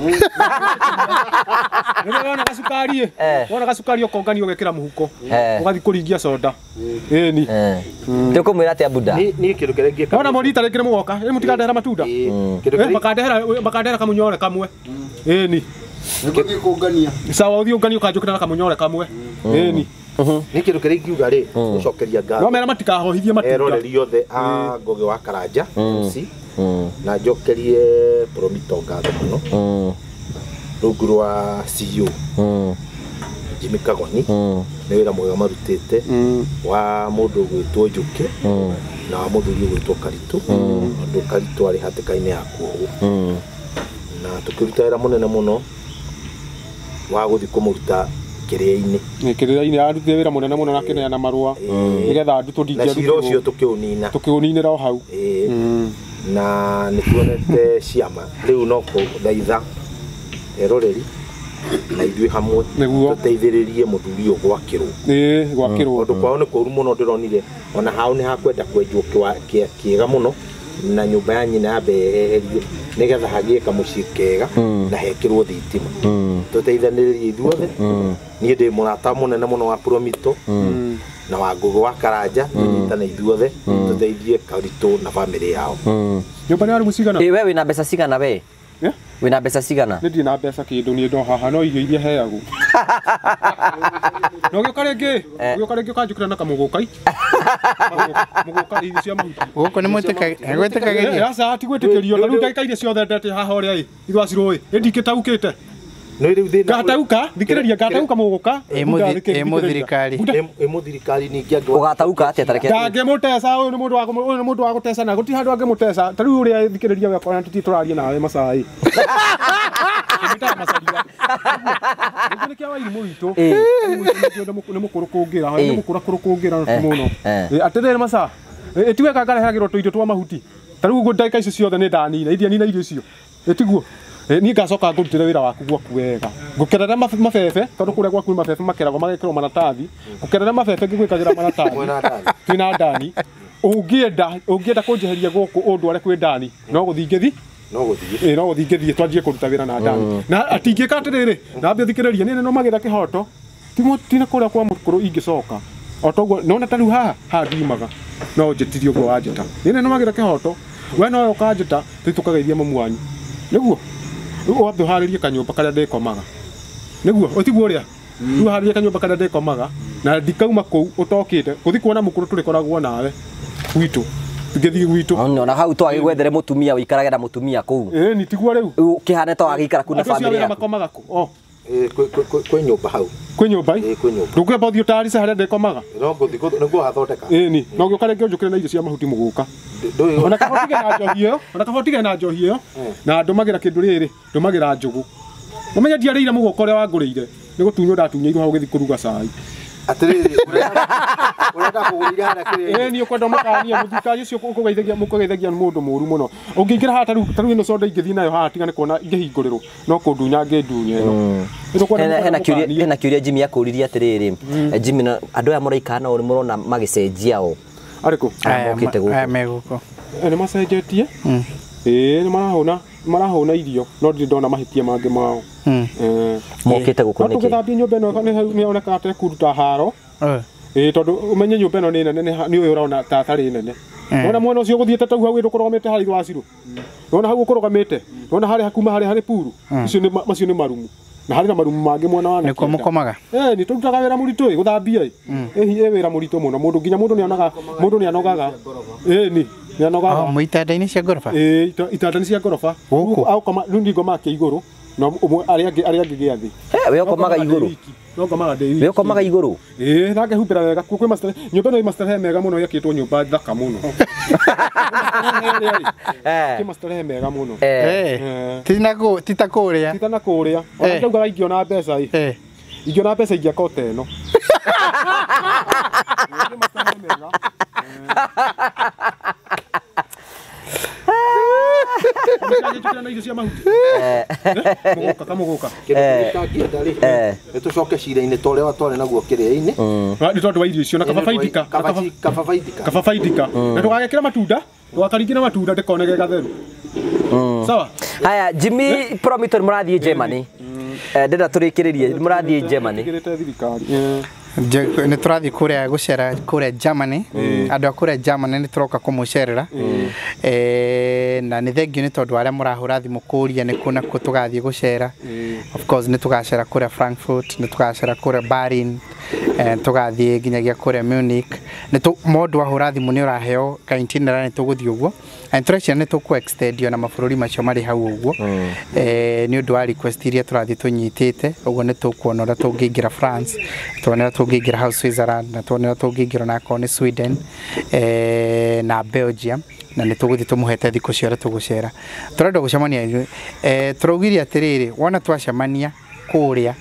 [SPEAKER 1] wona gacukari ũkongania ũgekĩra mũhuko ũgathiĩ kũringia soda ĩni
[SPEAKER 2] tũkũmwĩra atĩa Buda
[SPEAKER 6] niĩ kĩndũ kĩrĩa ngĩka
[SPEAKER 1] wona morita rĩngĩ nĩ mũgoka mũtikandehera matunda makandehera kamunyore kamwe ĩni sawa ũthiĩ ũngania ũkanjũkĩra na kamunyore kamwe ĩni
[SPEAKER 6] nĩ kĩndũ kĩrĩa ingiuga rĩ gũcokeria ngatho
[SPEAKER 1] no mera matikahohithie matunda
[SPEAKER 6] eroreri othe a Ngũgĩ wa Karanja na njokerie Provitor ngatho mũno rungu rwa CEO Jimmy Kagoni nĩ wĩra mwega marutĩte wa mũndũ ũgwĩtwo Njũkĩ na wa mũthuri ũgwĩtwo Karito andũ Karito arĩ hatĩka-inĩ ya kuohwo na tũkĩruta wĩra mũnene mũno wa gũthiĩ kũmũruta kĩrĩa-inĩ
[SPEAKER 1] arutire wĩra mũnene mũno na akĩneana marũa nĩgetha andũ
[SPEAKER 6] tũndingĩũcio
[SPEAKER 1] tũkĩũninĩra o hau
[SPEAKER 6] na nĩ tuonete ciama rĩu no kũthaitha eroreri na ithuĩ hamwe tũteithĩrĩrie mũthuri ũyũ gwakĩrwo ũndũ kwao nĩ kũru mũno ndĩronire ona hau nĩ hakwenda kwenjwo kĩega mũno na nyũmba ya nyina yambe yeherio nĩgetha hagĩe kamũciĩ kega na hekĩrwo thitima tũteithanĩrĩrie ithuothe niĩ ndĩ mũrata mũnene mũno wa Provitor na wa Ngũgĩ wa Karanja tũnyitane ithuothe tũteithie Karito na bamĩrĩ yao
[SPEAKER 1] nyũmba nĩ arĩ mũcigana
[SPEAKER 2] we wĩna mbeca cigana we wĩna mbeca cigana
[SPEAKER 1] nĩ ndirĩ na mbeca kĩndũ niĩ ndo haha no irio iria heagwo no gĩoka rĩngĩ ũkanjũkĩra na kamũgũkai mũgũka irio cia mahuti
[SPEAKER 3] gũkũ nĩ mwĩtĩkagĩria
[SPEAKER 1] aca ti gwĩtĩkĩrio na rĩu ndagĩka iria ciothe ndete haha ũrĩa ithwacirũĩ ndingĩtaũkĩte ngataũka thikĩrĩria ngataũka mũgũka
[SPEAKER 6] mũthirikari ningĩ
[SPEAKER 2] ũgataũka atĩa tareke
[SPEAKER 1] ndangĩmũteca ũyũ nĩ mũndũ wa gũteca na gũtirĩ handũ angĩmũteca ta rĩu ũrĩa thikĩrĩria wekwa na tũtirĩ tũraria nawe macai nĩkĩa wairimũ witũ nĩ mũkũrũ kũngĩra nĩ mũkũra kũngĩra mũno atĩrĩrĩ maca ĩtiweka ngarehagĩrwo tũirio twa mahuti ta rĩu ndagĩka icio ciothe nĩ ndanina iria nina irio icio ĩtiguo ni ngacoka ngurutire wira waku gwaku wega ngukerera mabebe tondu kuria gwaku mabebe makeragwo magekirwo maratathi ngukerera mabebe ngigwikagira maratathi twina ndani ungienda kunjeheria guku undware kwi ndani no guthingithi no guthingithi twanjie kuruta wira na ndani na atingika atiriri na ambia thikiriria nene no magetha kihoto tina kuria kwa mukuru ingicoka otoguo nona tariu ha ndimaga no njetirio guo wanjeta nene no magetha kihoto we no ukanjeta tukageithia mamu wanyu niguo wambe uharirie kanyumba karia ndikomaga niguo utiguo ria riu haririe kanyumba karia ndikomaga na ndikauma kuu utokite kuthi kuona mukuru turikoragwo nawe gwitu tugethi gwitu
[SPEAKER 2] ona hau to agigwethere mutumia wikarage na mutumia kuu
[SPEAKER 1] ni tiguo riu
[SPEAKER 2] kihane to agikara kuna family yaku
[SPEAKER 1] makomaga ku
[SPEAKER 6] kwe nyumba hau
[SPEAKER 1] kwe nyumba
[SPEAKER 6] kwe nyumba
[SPEAKER 1] ndukeba thio tarisa haria ndikomaga
[SPEAKER 6] no nguthi niguo hathondeka
[SPEAKER 1] ni no giukare njukire na irio cia mahuti muguka ona kahotige na njohi iyo na ndumagira kindu riri ndumagira njugu umenya ndiarire muguka uria wangurire ni gutunywo ndatunyirwo hau githi kuruga cai
[SPEAKER 6] atiriri urenda kugurira hara kiri
[SPEAKER 1] ni ukwenda mukania muthikaji ucio mukugeithagia mundu muru muno ungiingira ha taru ino soda ingithi nayo ha tigane kuona ingihinguriro no kundunya ngindunye no
[SPEAKER 2] hena kiuria Jimmy akuririe atiriri Jimmy andu aya muraikana uri murona magicenjia o
[SPEAKER 1] ariku
[SPEAKER 2] mokite guko
[SPEAKER 3] meguko
[SPEAKER 1] ni macenjetie ni marahuna irio no ndona mahitia mangi mao
[SPEAKER 2] mokite guko niki
[SPEAKER 1] tukithambia nyumba ino ni oneka ate kuruta haro tondu umenye nyumba ino ni nene ni uyu urona tatari nene ona mwena ucio guthiete tau hau ndukorogomete hari waciru ona hau ukorogomete ona hari hakuma hari puru icio ni macio ni marumu na hari na marumu mangi mwena wa
[SPEAKER 3] niko mukomaga
[SPEAKER 1] ni turutaga wira muritu guthambia wira muritu muno mundu nginya mundu ni anogaga ni anogaga
[SPEAKER 3] muitanda-ini cia ngoroba
[SPEAKER 1] itanda-ini cia ngoroba au kama rundi ngoma ke iguru no aria angi giathi
[SPEAKER 2] we ukomaga iguru
[SPEAKER 1] no ngomaga de
[SPEAKER 2] we ukomaga iguru
[SPEAKER 1] thake humbira wega kwi master nyumba no master mega muno yakitwo nyumba thaka muno ki master mega muno
[SPEAKER 3] tita kuria
[SPEAKER 1] ona ndaugaga ingiona mbeca ingiona mbeca ingiakota ino muguka
[SPEAKER 6] tucoke cira-ini ta uria twari naguo kiria-ini
[SPEAKER 1] ni tondu wa irio icio na kababaidika na ndugagekira matunda ndugakaringina matunda ndikonege gatheru sawa
[SPEAKER 2] haya Jimmy promitor murathie Germany ndenda turikiririe murathie Germany
[SPEAKER 3] ni turathi kuria gucera kuria Germany andu akuria Germany ni turoka kumucerera na ni thengio ni tondu aria murahura thimu kuria ni kuna ku tugathie gucera of course ni tugacera kuria Frankfurt ni tugacera kuria Berlin tugathie nginyagia kuria Munich ni mundu ahura thimu ni uraheo ka itinerary ni tuguthie uguo and treasure ni tuku extend na mabururi macio mari hau uguo ni undu wa request iria turathi tunyitite uguo ni tukuona uria tungiingira France tuonera tungiingira hau Switzerland na tuonera tungiingira na kone Sweden na Belgium na ni tuguthi tumuhete thiku ciora tugucera turenda gucemania turaugiria atiriri wona twacemania kuria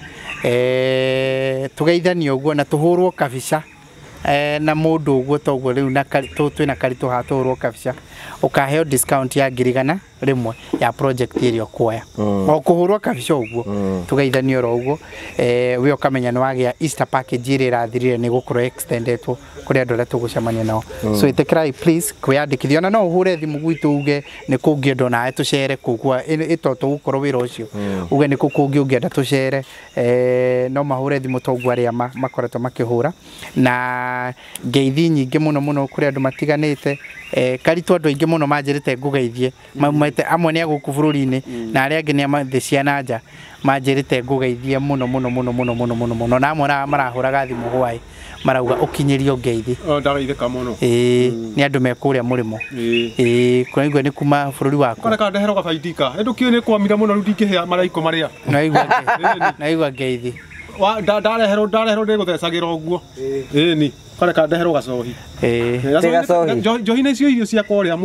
[SPEAKER 3] tugeithania uguo na tuhurwo kabica na mundu uguo toguo riu na twina karitu haturwo kabica ukaheo discount ya ngirigana rimwe ya project irio kuoya o kuhurwo kabica uguo tugeithania ro uguo we ukamenya ni wagia Easter package iri rathirire ni gukorwo extendetwo kuri andu aria tugucemania nao so itikirai please kwiyandikithia na no uhure thimu gwitu uge ni kungienda nae tucere kugua ito tugukorwo wira ucio uge ni kukungi ungienda tucere no mahure thimu togu aria makoretwo makihura na ngeithi nyingi muno kuri andu matiganite karitu andu aingi muno manjirite ngugeithie maumite amwe ni aguku bururi-ini na aria angi ni amathi ciana nja manjirite ngugeithie muno na amwe marahuraga thimu hwai marauga ukinyirio ngeithi
[SPEAKER 1] ndagaithika muno
[SPEAKER 3] ni andu mekuria murimo kuna igwe ni kuma bururi waku
[SPEAKER 1] kana ka ndehero gabaidika ndu kio ni kwamira muno ndingihia maraiko maria
[SPEAKER 3] na igwa ngeithi
[SPEAKER 1] ndarehero ndiguthecagira uguo ni kana ka ndehero gacohi njohi na icio irio ciakwa uria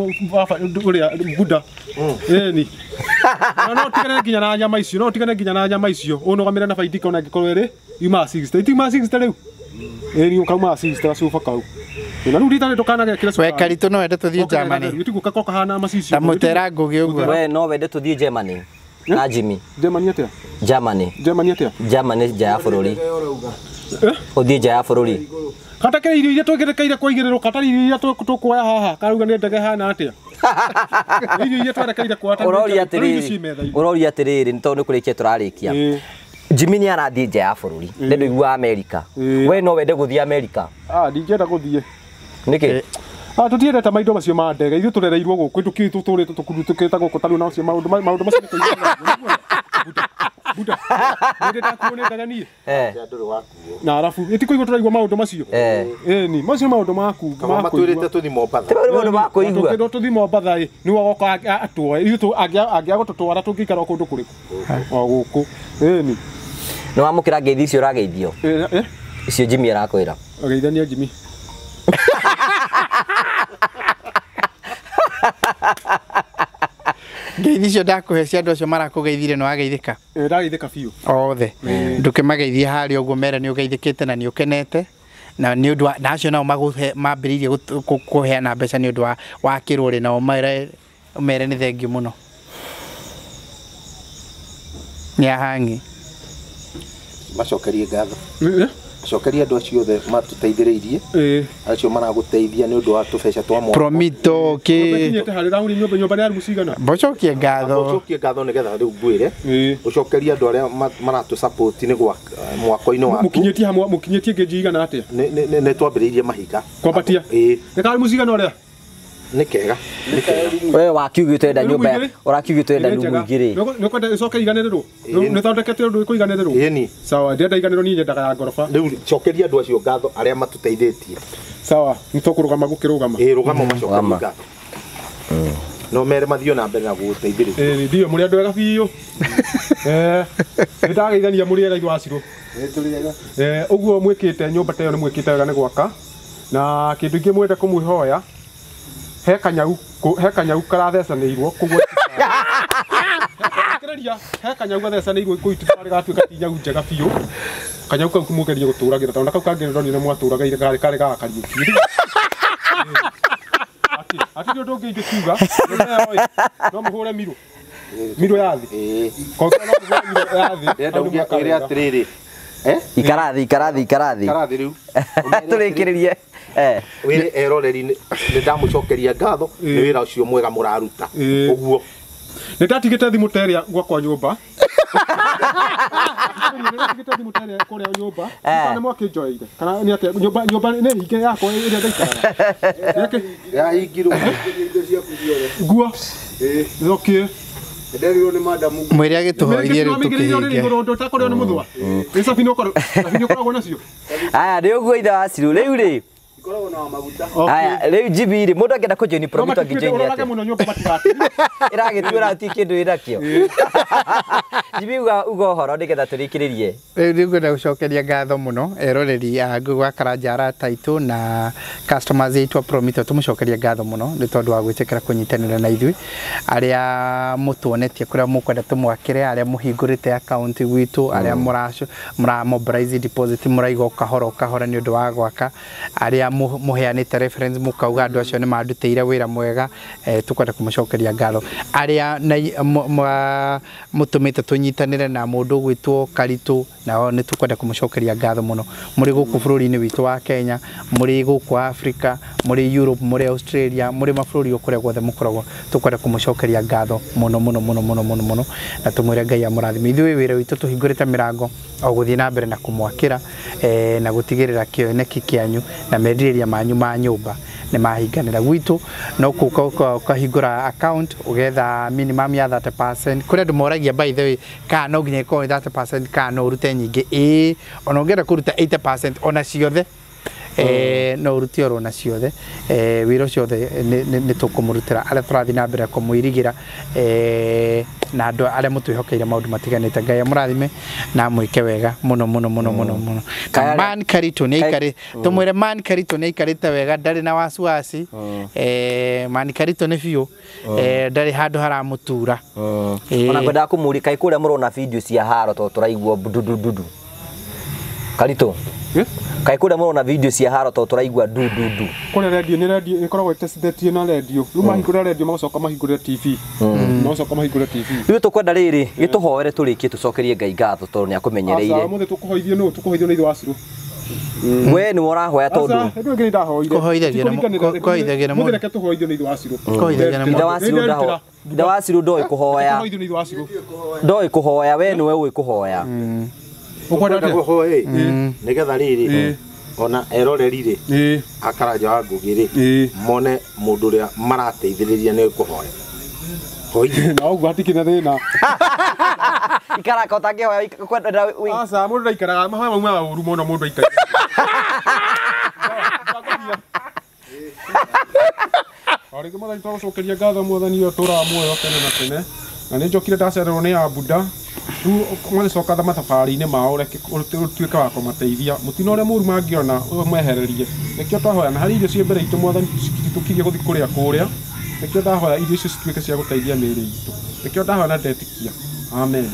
[SPEAKER 1] buda ni no tigane nginya na nyama icio unogamire na baidika ona ngikorwo iri yuma 60 itima 60 riu ni ukauma 60 cuba kau na riu ritane tukanaga kira
[SPEAKER 3] we karitu no wende tuthie Germany
[SPEAKER 1] yutigu kakoka hana macicio
[SPEAKER 3] tamutera ngugi uguo
[SPEAKER 2] we no wende tuthie Germany na Jimmy
[SPEAKER 1] Germany atia
[SPEAKER 2] Germany nja ya bũrũri ũthiĩ nja ya bũrũri
[SPEAKER 1] kata ke irio twegerekeire kwa igĩrĩro kata irio tũkuoya haha karuga nĩ ndege hana atia irio twegerekeire kwa tata
[SPEAKER 2] ũroria atĩrĩrĩ nĩ tondũ nĩ kũrĩkia tũrarĩkia Jimmy nĩ arathiĩ nja ya bũrũri nĩ ndũigua America we no wende gũthiĩ America
[SPEAKER 1] ndingĩenda gũthiĩ
[SPEAKER 2] nĩkĩ
[SPEAKER 1] tutiendete maindo macio ma ndege ithuĩ tũrereirwo gũkũ tũtũrĩte tũkĩta gũkũ tarĩ nacio maũndũ macio buda nĩ ndakuone ndege niĩ na arabu itikoigwo tũraigua maũndũ macio ni macio maũndũ maku
[SPEAKER 6] matwĩrĩte tũthi Mombatha
[SPEAKER 2] maũndũ ma kũigua
[SPEAKER 1] tũthi Mombatha nĩ wogoka atuoe ithuĩ angĩaga gũtũtwara tũngĩikara kũndũ kũrĩkũ gũkũ ni
[SPEAKER 2] nĩ wamũkĩra ngeithi icio ũrageithio icio Jimmy arakwĩra
[SPEAKER 1] ageithania Jimmy
[SPEAKER 3] ngeithi cio ndakũhe cia andũ acio marakũgeithire nĩ wageithĩka
[SPEAKER 1] ndageithĩka biũ
[SPEAKER 3] othe ndũkĩmageithie harĩa ũguo mere nĩ ũgeithĩkĩte na nĩ ũkenete na nĩ ũndũ na acio nao mambĩrĩirie kũheana mbeca nĩ ũndũ wa kĩrũrĩ nao mere nĩ thengiũ mũno nĩ ahangi
[SPEAKER 6] macokerie ngatho cokeria andũ acio othe matũteithĩrĩirie acio maragũteithia nĩ ũndũ wa tũbeca twa mwaka
[SPEAKER 3] Promito
[SPEAKER 1] kinyete harĩ rauni nyũmba nĩ arumu cigana
[SPEAKER 3] bocokie ngatho
[SPEAKER 6] nĩgetha rĩu ngwĩre ũcokeria andũ arĩa maratũ support nĩ gwa mwaka-inĩ waku
[SPEAKER 1] mũkinyĩtie ngĩnji igana atĩa
[SPEAKER 6] nĩ twambĩrĩirie mahinga
[SPEAKER 1] kwambatia nĩ karimu cigana ũrĩa
[SPEAKER 6] nĩ kega
[SPEAKER 2] we wakiugĩte enda nyũmba ũrakiugĩte enda rumu igĩrĩ
[SPEAKER 1] nĩ kwenda icoke iganĩrĩrwo nĩ thondekete ũndũ ikũiganĩrĩrwo
[SPEAKER 6] ĩni
[SPEAKER 1] sawa ndĩenda iganĩrĩrwo niĩ nyendaga ya ngoroba
[SPEAKER 6] rĩu cokeria andũ acio ngatho arĩa matũteithĩtie
[SPEAKER 1] sawa nĩ tũkũrũgama gũkĩrũgama
[SPEAKER 6] rũgama macokeria ngatho no mere mathio na mbere na gũteithĩrĩria
[SPEAKER 1] ndio mũrĩ andũ ega biũ nĩ ndageithania mũrĩ ega iwacirũ ũguo mwĩkĩte nyũmba ta ĩyo nĩ mwĩkĩte wega nĩ gwaka na kĩndũ ingĩ mwende kũmwĩhoya he kanyau karathecanĩirwo kũguo he kanyau gathecanĩirwo kũitũarĩ gatuĩka ti nyau njega biũ kanyau kau mũgerie gũtũragĩra tondũ kau kangĩrĩrwo nĩ mwatũragaire karĩ gagakariũki ati nĩ ũndũ ũngĩ ingĩkiuga no mũhũre mirũ ya thĩ
[SPEAKER 6] ndenda atĩrĩrĩ
[SPEAKER 2] ikarathi
[SPEAKER 6] rĩu
[SPEAKER 2] tũrĩkĩrĩrie
[SPEAKER 6] wĩre eroreri nĩ ndamũcokeria ngatho nĩ wĩra ũcio mwega mũraruta ũguo
[SPEAKER 1] nĩ ndatigĩte thimũ ta ĩrĩa gwakwa nyũmba ndatigĩte thimũ ta ĩrĩa kũrĩa nyũmba kana mwakĩnjoeire kana nĩ atĩa nyũmba nĩ hinge yakwa ĩrĩa ndaikaraga
[SPEAKER 6] yahingirwo
[SPEAKER 1] nguo nĩokie
[SPEAKER 4] nderirwo nĩ madamu
[SPEAKER 3] mwĩrĩ agĩtũhoithie rĩu tũkĩhinge
[SPEAKER 1] ũndũ ũtakorwo nĩ mũthwa nĩ cabini ũkoragwo nacio
[SPEAKER 2] aya nĩ ũguo ithe wa Ciru rĩu rĩ
[SPEAKER 4] ikoragwo na maguta
[SPEAKER 2] aya rĩu Jimmy rĩ mũndũ angĩenda kũjoini Promito angĩjoini
[SPEAKER 1] atĩa mũno nyũmba matigati
[SPEAKER 2] ĩragĩtuĩra ti kĩndũ ĩnakĩo Jimmy uga ũhoro nĩgetha tũrĩkĩrĩrie
[SPEAKER 3] rĩu nĩ ngwenda gũcokeria ngatho mũno eroreri a Ngũgũ Karanja Arataitũ na customers aitũ a Promito tũmũcokeria ngatho mũno nĩ tondũ wa gwĩtĩkĩra kũnyitanĩra na ithuĩ arĩa mũtuonetie kũrĩa mũkwenda tũmwakĩre arĩa mũhingũrĩte account gwitũ arĩa mũramobilize deposit mũraiga kahora nĩ ũndũ wa gwaka arĩa mũheanĩte reference mũkauga andũ acio nĩ mandutĩire wĩra mwega tũkwenda kũmũcokeria ngatho arĩa mũtũmĩte tũnyitanĩre na mũndũ gwĩtwo Karitũ nao nĩ tũkwenda kũmũcokeria ngatho mũno mũrĩ gũkũ bũrũri-inĩ witũ wa Kenya mũrĩ gũkũ Africa mũrĩ Europe mũrĩ Australia mũrĩ mabũrũri kũrĩa guothe mũkoragwo tũkwenda kũmũcokeria ngatho mũno na tũmwĩre Ngai amũrathime ithuĩ wĩra witũ tũhingũrĩte mĩrango o gũthiĩ na mbere na kũmwakĩra na gũtigĩrĩra kĩoneki kĩanyu na merirĩria manyu ma nyũmba nĩ mahinganĩra gwitũ no ũkahingũra account ũgetha minimum ya 30% kũrĩa andũ moragia by the way kana no nginya ĩkorwo 30% kana no ũrute nyingĩ ona ũngĩenda kũruta 80% ona ciothe no ũruti oro na ciothe wĩra ũcio nĩ tũkũmũrutĩra arĩa tũrathiĩ na mbere kũmũirigĩra na andũ arĩa mũtwĩhokeire maũndũ matiganĩte Ngai amũrathime na mwĩke wega mũno Man Karitũ nĩ aikarĩte tũmwĩre Man Karitũ nĩ aikarĩte wega ndarĩ na wasiwasi Man Karitũ nĩ biũ ndarĩ handũ haramũtura
[SPEAKER 2] ona ngwendaga kũmũria kaĩ kũrĩa mũrona video cia haro to tũraigua ndudu Karitũ Kai kuda muno video cia haro to turaigua du
[SPEAKER 1] kore radio ni radio ikoragwo testete na radio riu mahingura radio magocoka mahingura TV magocoka mahingura TV
[SPEAKER 2] riu tukwenda riri gituhoere turikie tucokerie Ngai ngatho tondu ni akumenyereire
[SPEAKER 1] asa muthe tukuhoithio no tukuhoithio ni Wasiru
[SPEAKER 2] we ni morahoya tondu
[SPEAKER 1] ndu ngi ndahoire
[SPEAKER 3] kuhoithagia na
[SPEAKER 1] muthe reke tuhoithio ni Wasiru
[SPEAKER 3] kuhoithagia
[SPEAKER 2] na Wasiru ndoi kuhoya
[SPEAKER 1] tuhoithio ni Wasiru
[SPEAKER 2] ndoi kuhoya we ni we ui kuhoya
[SPEAKER 6] ukwenda kuhoya nigetha riri ona eroreri ri akaraja wa Ngugi ri mone mundu ria marateithiriria ni kuhoya hoithio
[SPEAKER 1] na ugu hatikina thina
[SPEAKER 2] ikara ka utangihoya kwenda
[SPEAKER 1] asa mundu ndaikaraga mauma uru muno mundu aikara Arige mara itacokeria ngatho mwathani yo tura muoyo kene na tene na ni njokire ndacererwo ni Abuda tu mwana coka tha matafari-inĩ mao reke tuĩke wa kũmateithia mũtino ũrĩa mũru mangĩona mwehererie nĩkĩo twahoya na harĩ irio ciĩ mbere itũ mwathani tũkirie gũthiĩ kũrĩa kũrĩa nĩkĩo ndahoya irio icio cituĩke cia gũteithia mĩĩrĩ itũ nĩkĩo ndahoya na ndetikia amen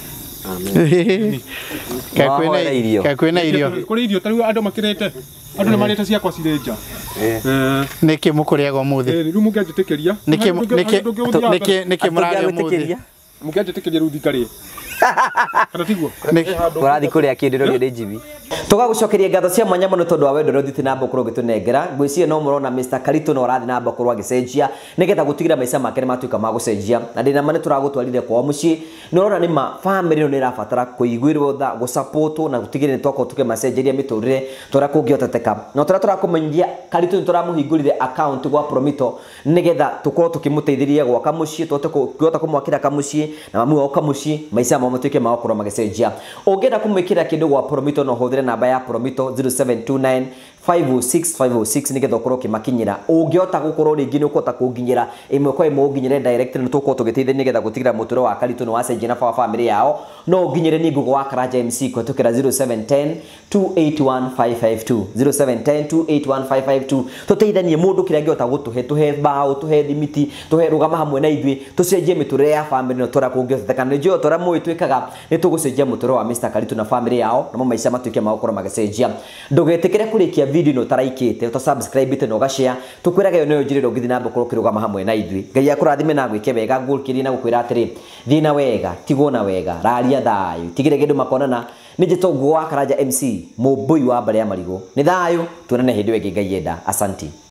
[SPEAKER 3] kwĩna irio
[SPEAKER 1] kũrĩ irio tarĩu andũ makĩrĩte andũ nĩ marĩte ciakwa cirĩ nja
[SPEAKER 3] nĩkĩ mũkũrĩaga ũmũthĩ
[SPEAKER 1] rĩu mũngĩanjĩtĩkĩria
[SPEAKER 3] nĩkĩ mũrarĩa ũmũthĩ
[SPEAKER 1] mũngĩanjĩtĩkĩria rĩu thikarĩ kana tiguo
[SPEAKER 2] tũrathi kũrĩa kĩndĩro nĩ njibi tugagucokeria ngatho cia mwanya mũno tondu wa wendo ũrĩa ũthiĩte na mbere gũkorwo ũgĩtũnengera ngwĩciria no mũrona Mr. Karito no ũrathiĩ na mbere gũkorwo agĩcenjia nĩgetha gũtigĩra maica make nĩ matuĩka ma gũcenjia na ndĩ nama nĩ tũragũtwarire kwao mũciĩ nĩ ũrona nĩ ma family ĩno nĩ ĩrabatara kũiguĩrwo tha gũsupportwo na gũtigĩrĩra nĩ twakorwo tũkĩmacenjeria mĩtũrĩre tũrĩa kũngĩhoteteka na tũrĩa tũrakũmenyithia Karito nĩ tũramũhingũrire account gwa Promito nĩgetha tũkorwo tũkĩmũteithĩrĩria gwaka mũciĩ tũhote kũmwakĩra kamũciĩ na mamu wao kamũciĩ maica mao matuĩke ma gũkorwo magĩcenjia ũngĩenda kũmwĩkĩra kĩndũ gwa Promito no ũhũthĩre namba ya Promito 0729 506 nigetha ukorwo kimakinyira ungihota gukorwo ringi ni ukota kunginyira imwe kwa imwe unginyire direct ni tuko tugiteithia nigetha gutigira muturo wa Karito no wacenjia na family yao no unginyire ni Google wa Karaja MC kwa tukira 0710 281552 0710 281552 tuteithanie mundu kira ngihota gutuhe tuhe bao tuhe limiti tuhe rugama hamwe na ithwi tucenjie miture ya family no tora kungihoteka ni jo tora mwe twikaga ni tugucenjia muturo wa Mr. Karito na family yao na maica matuike ma gukorwo magacenjia ndugetikire kurikia video no taraikite uta subscribe ite no gashare tukwiraga yo no njiriro ngithi na mbokoro kirugama hamwe na ithwi ngai akurathime na gwike wega ngulkiri na gukwira atiri thina wega tigona wega raria thayu tigire gindu makonana nije tongo wa Karaja MC mubui wa mbere ya marigo ni thayu tuonane hindi wengi ngai yenda asanti.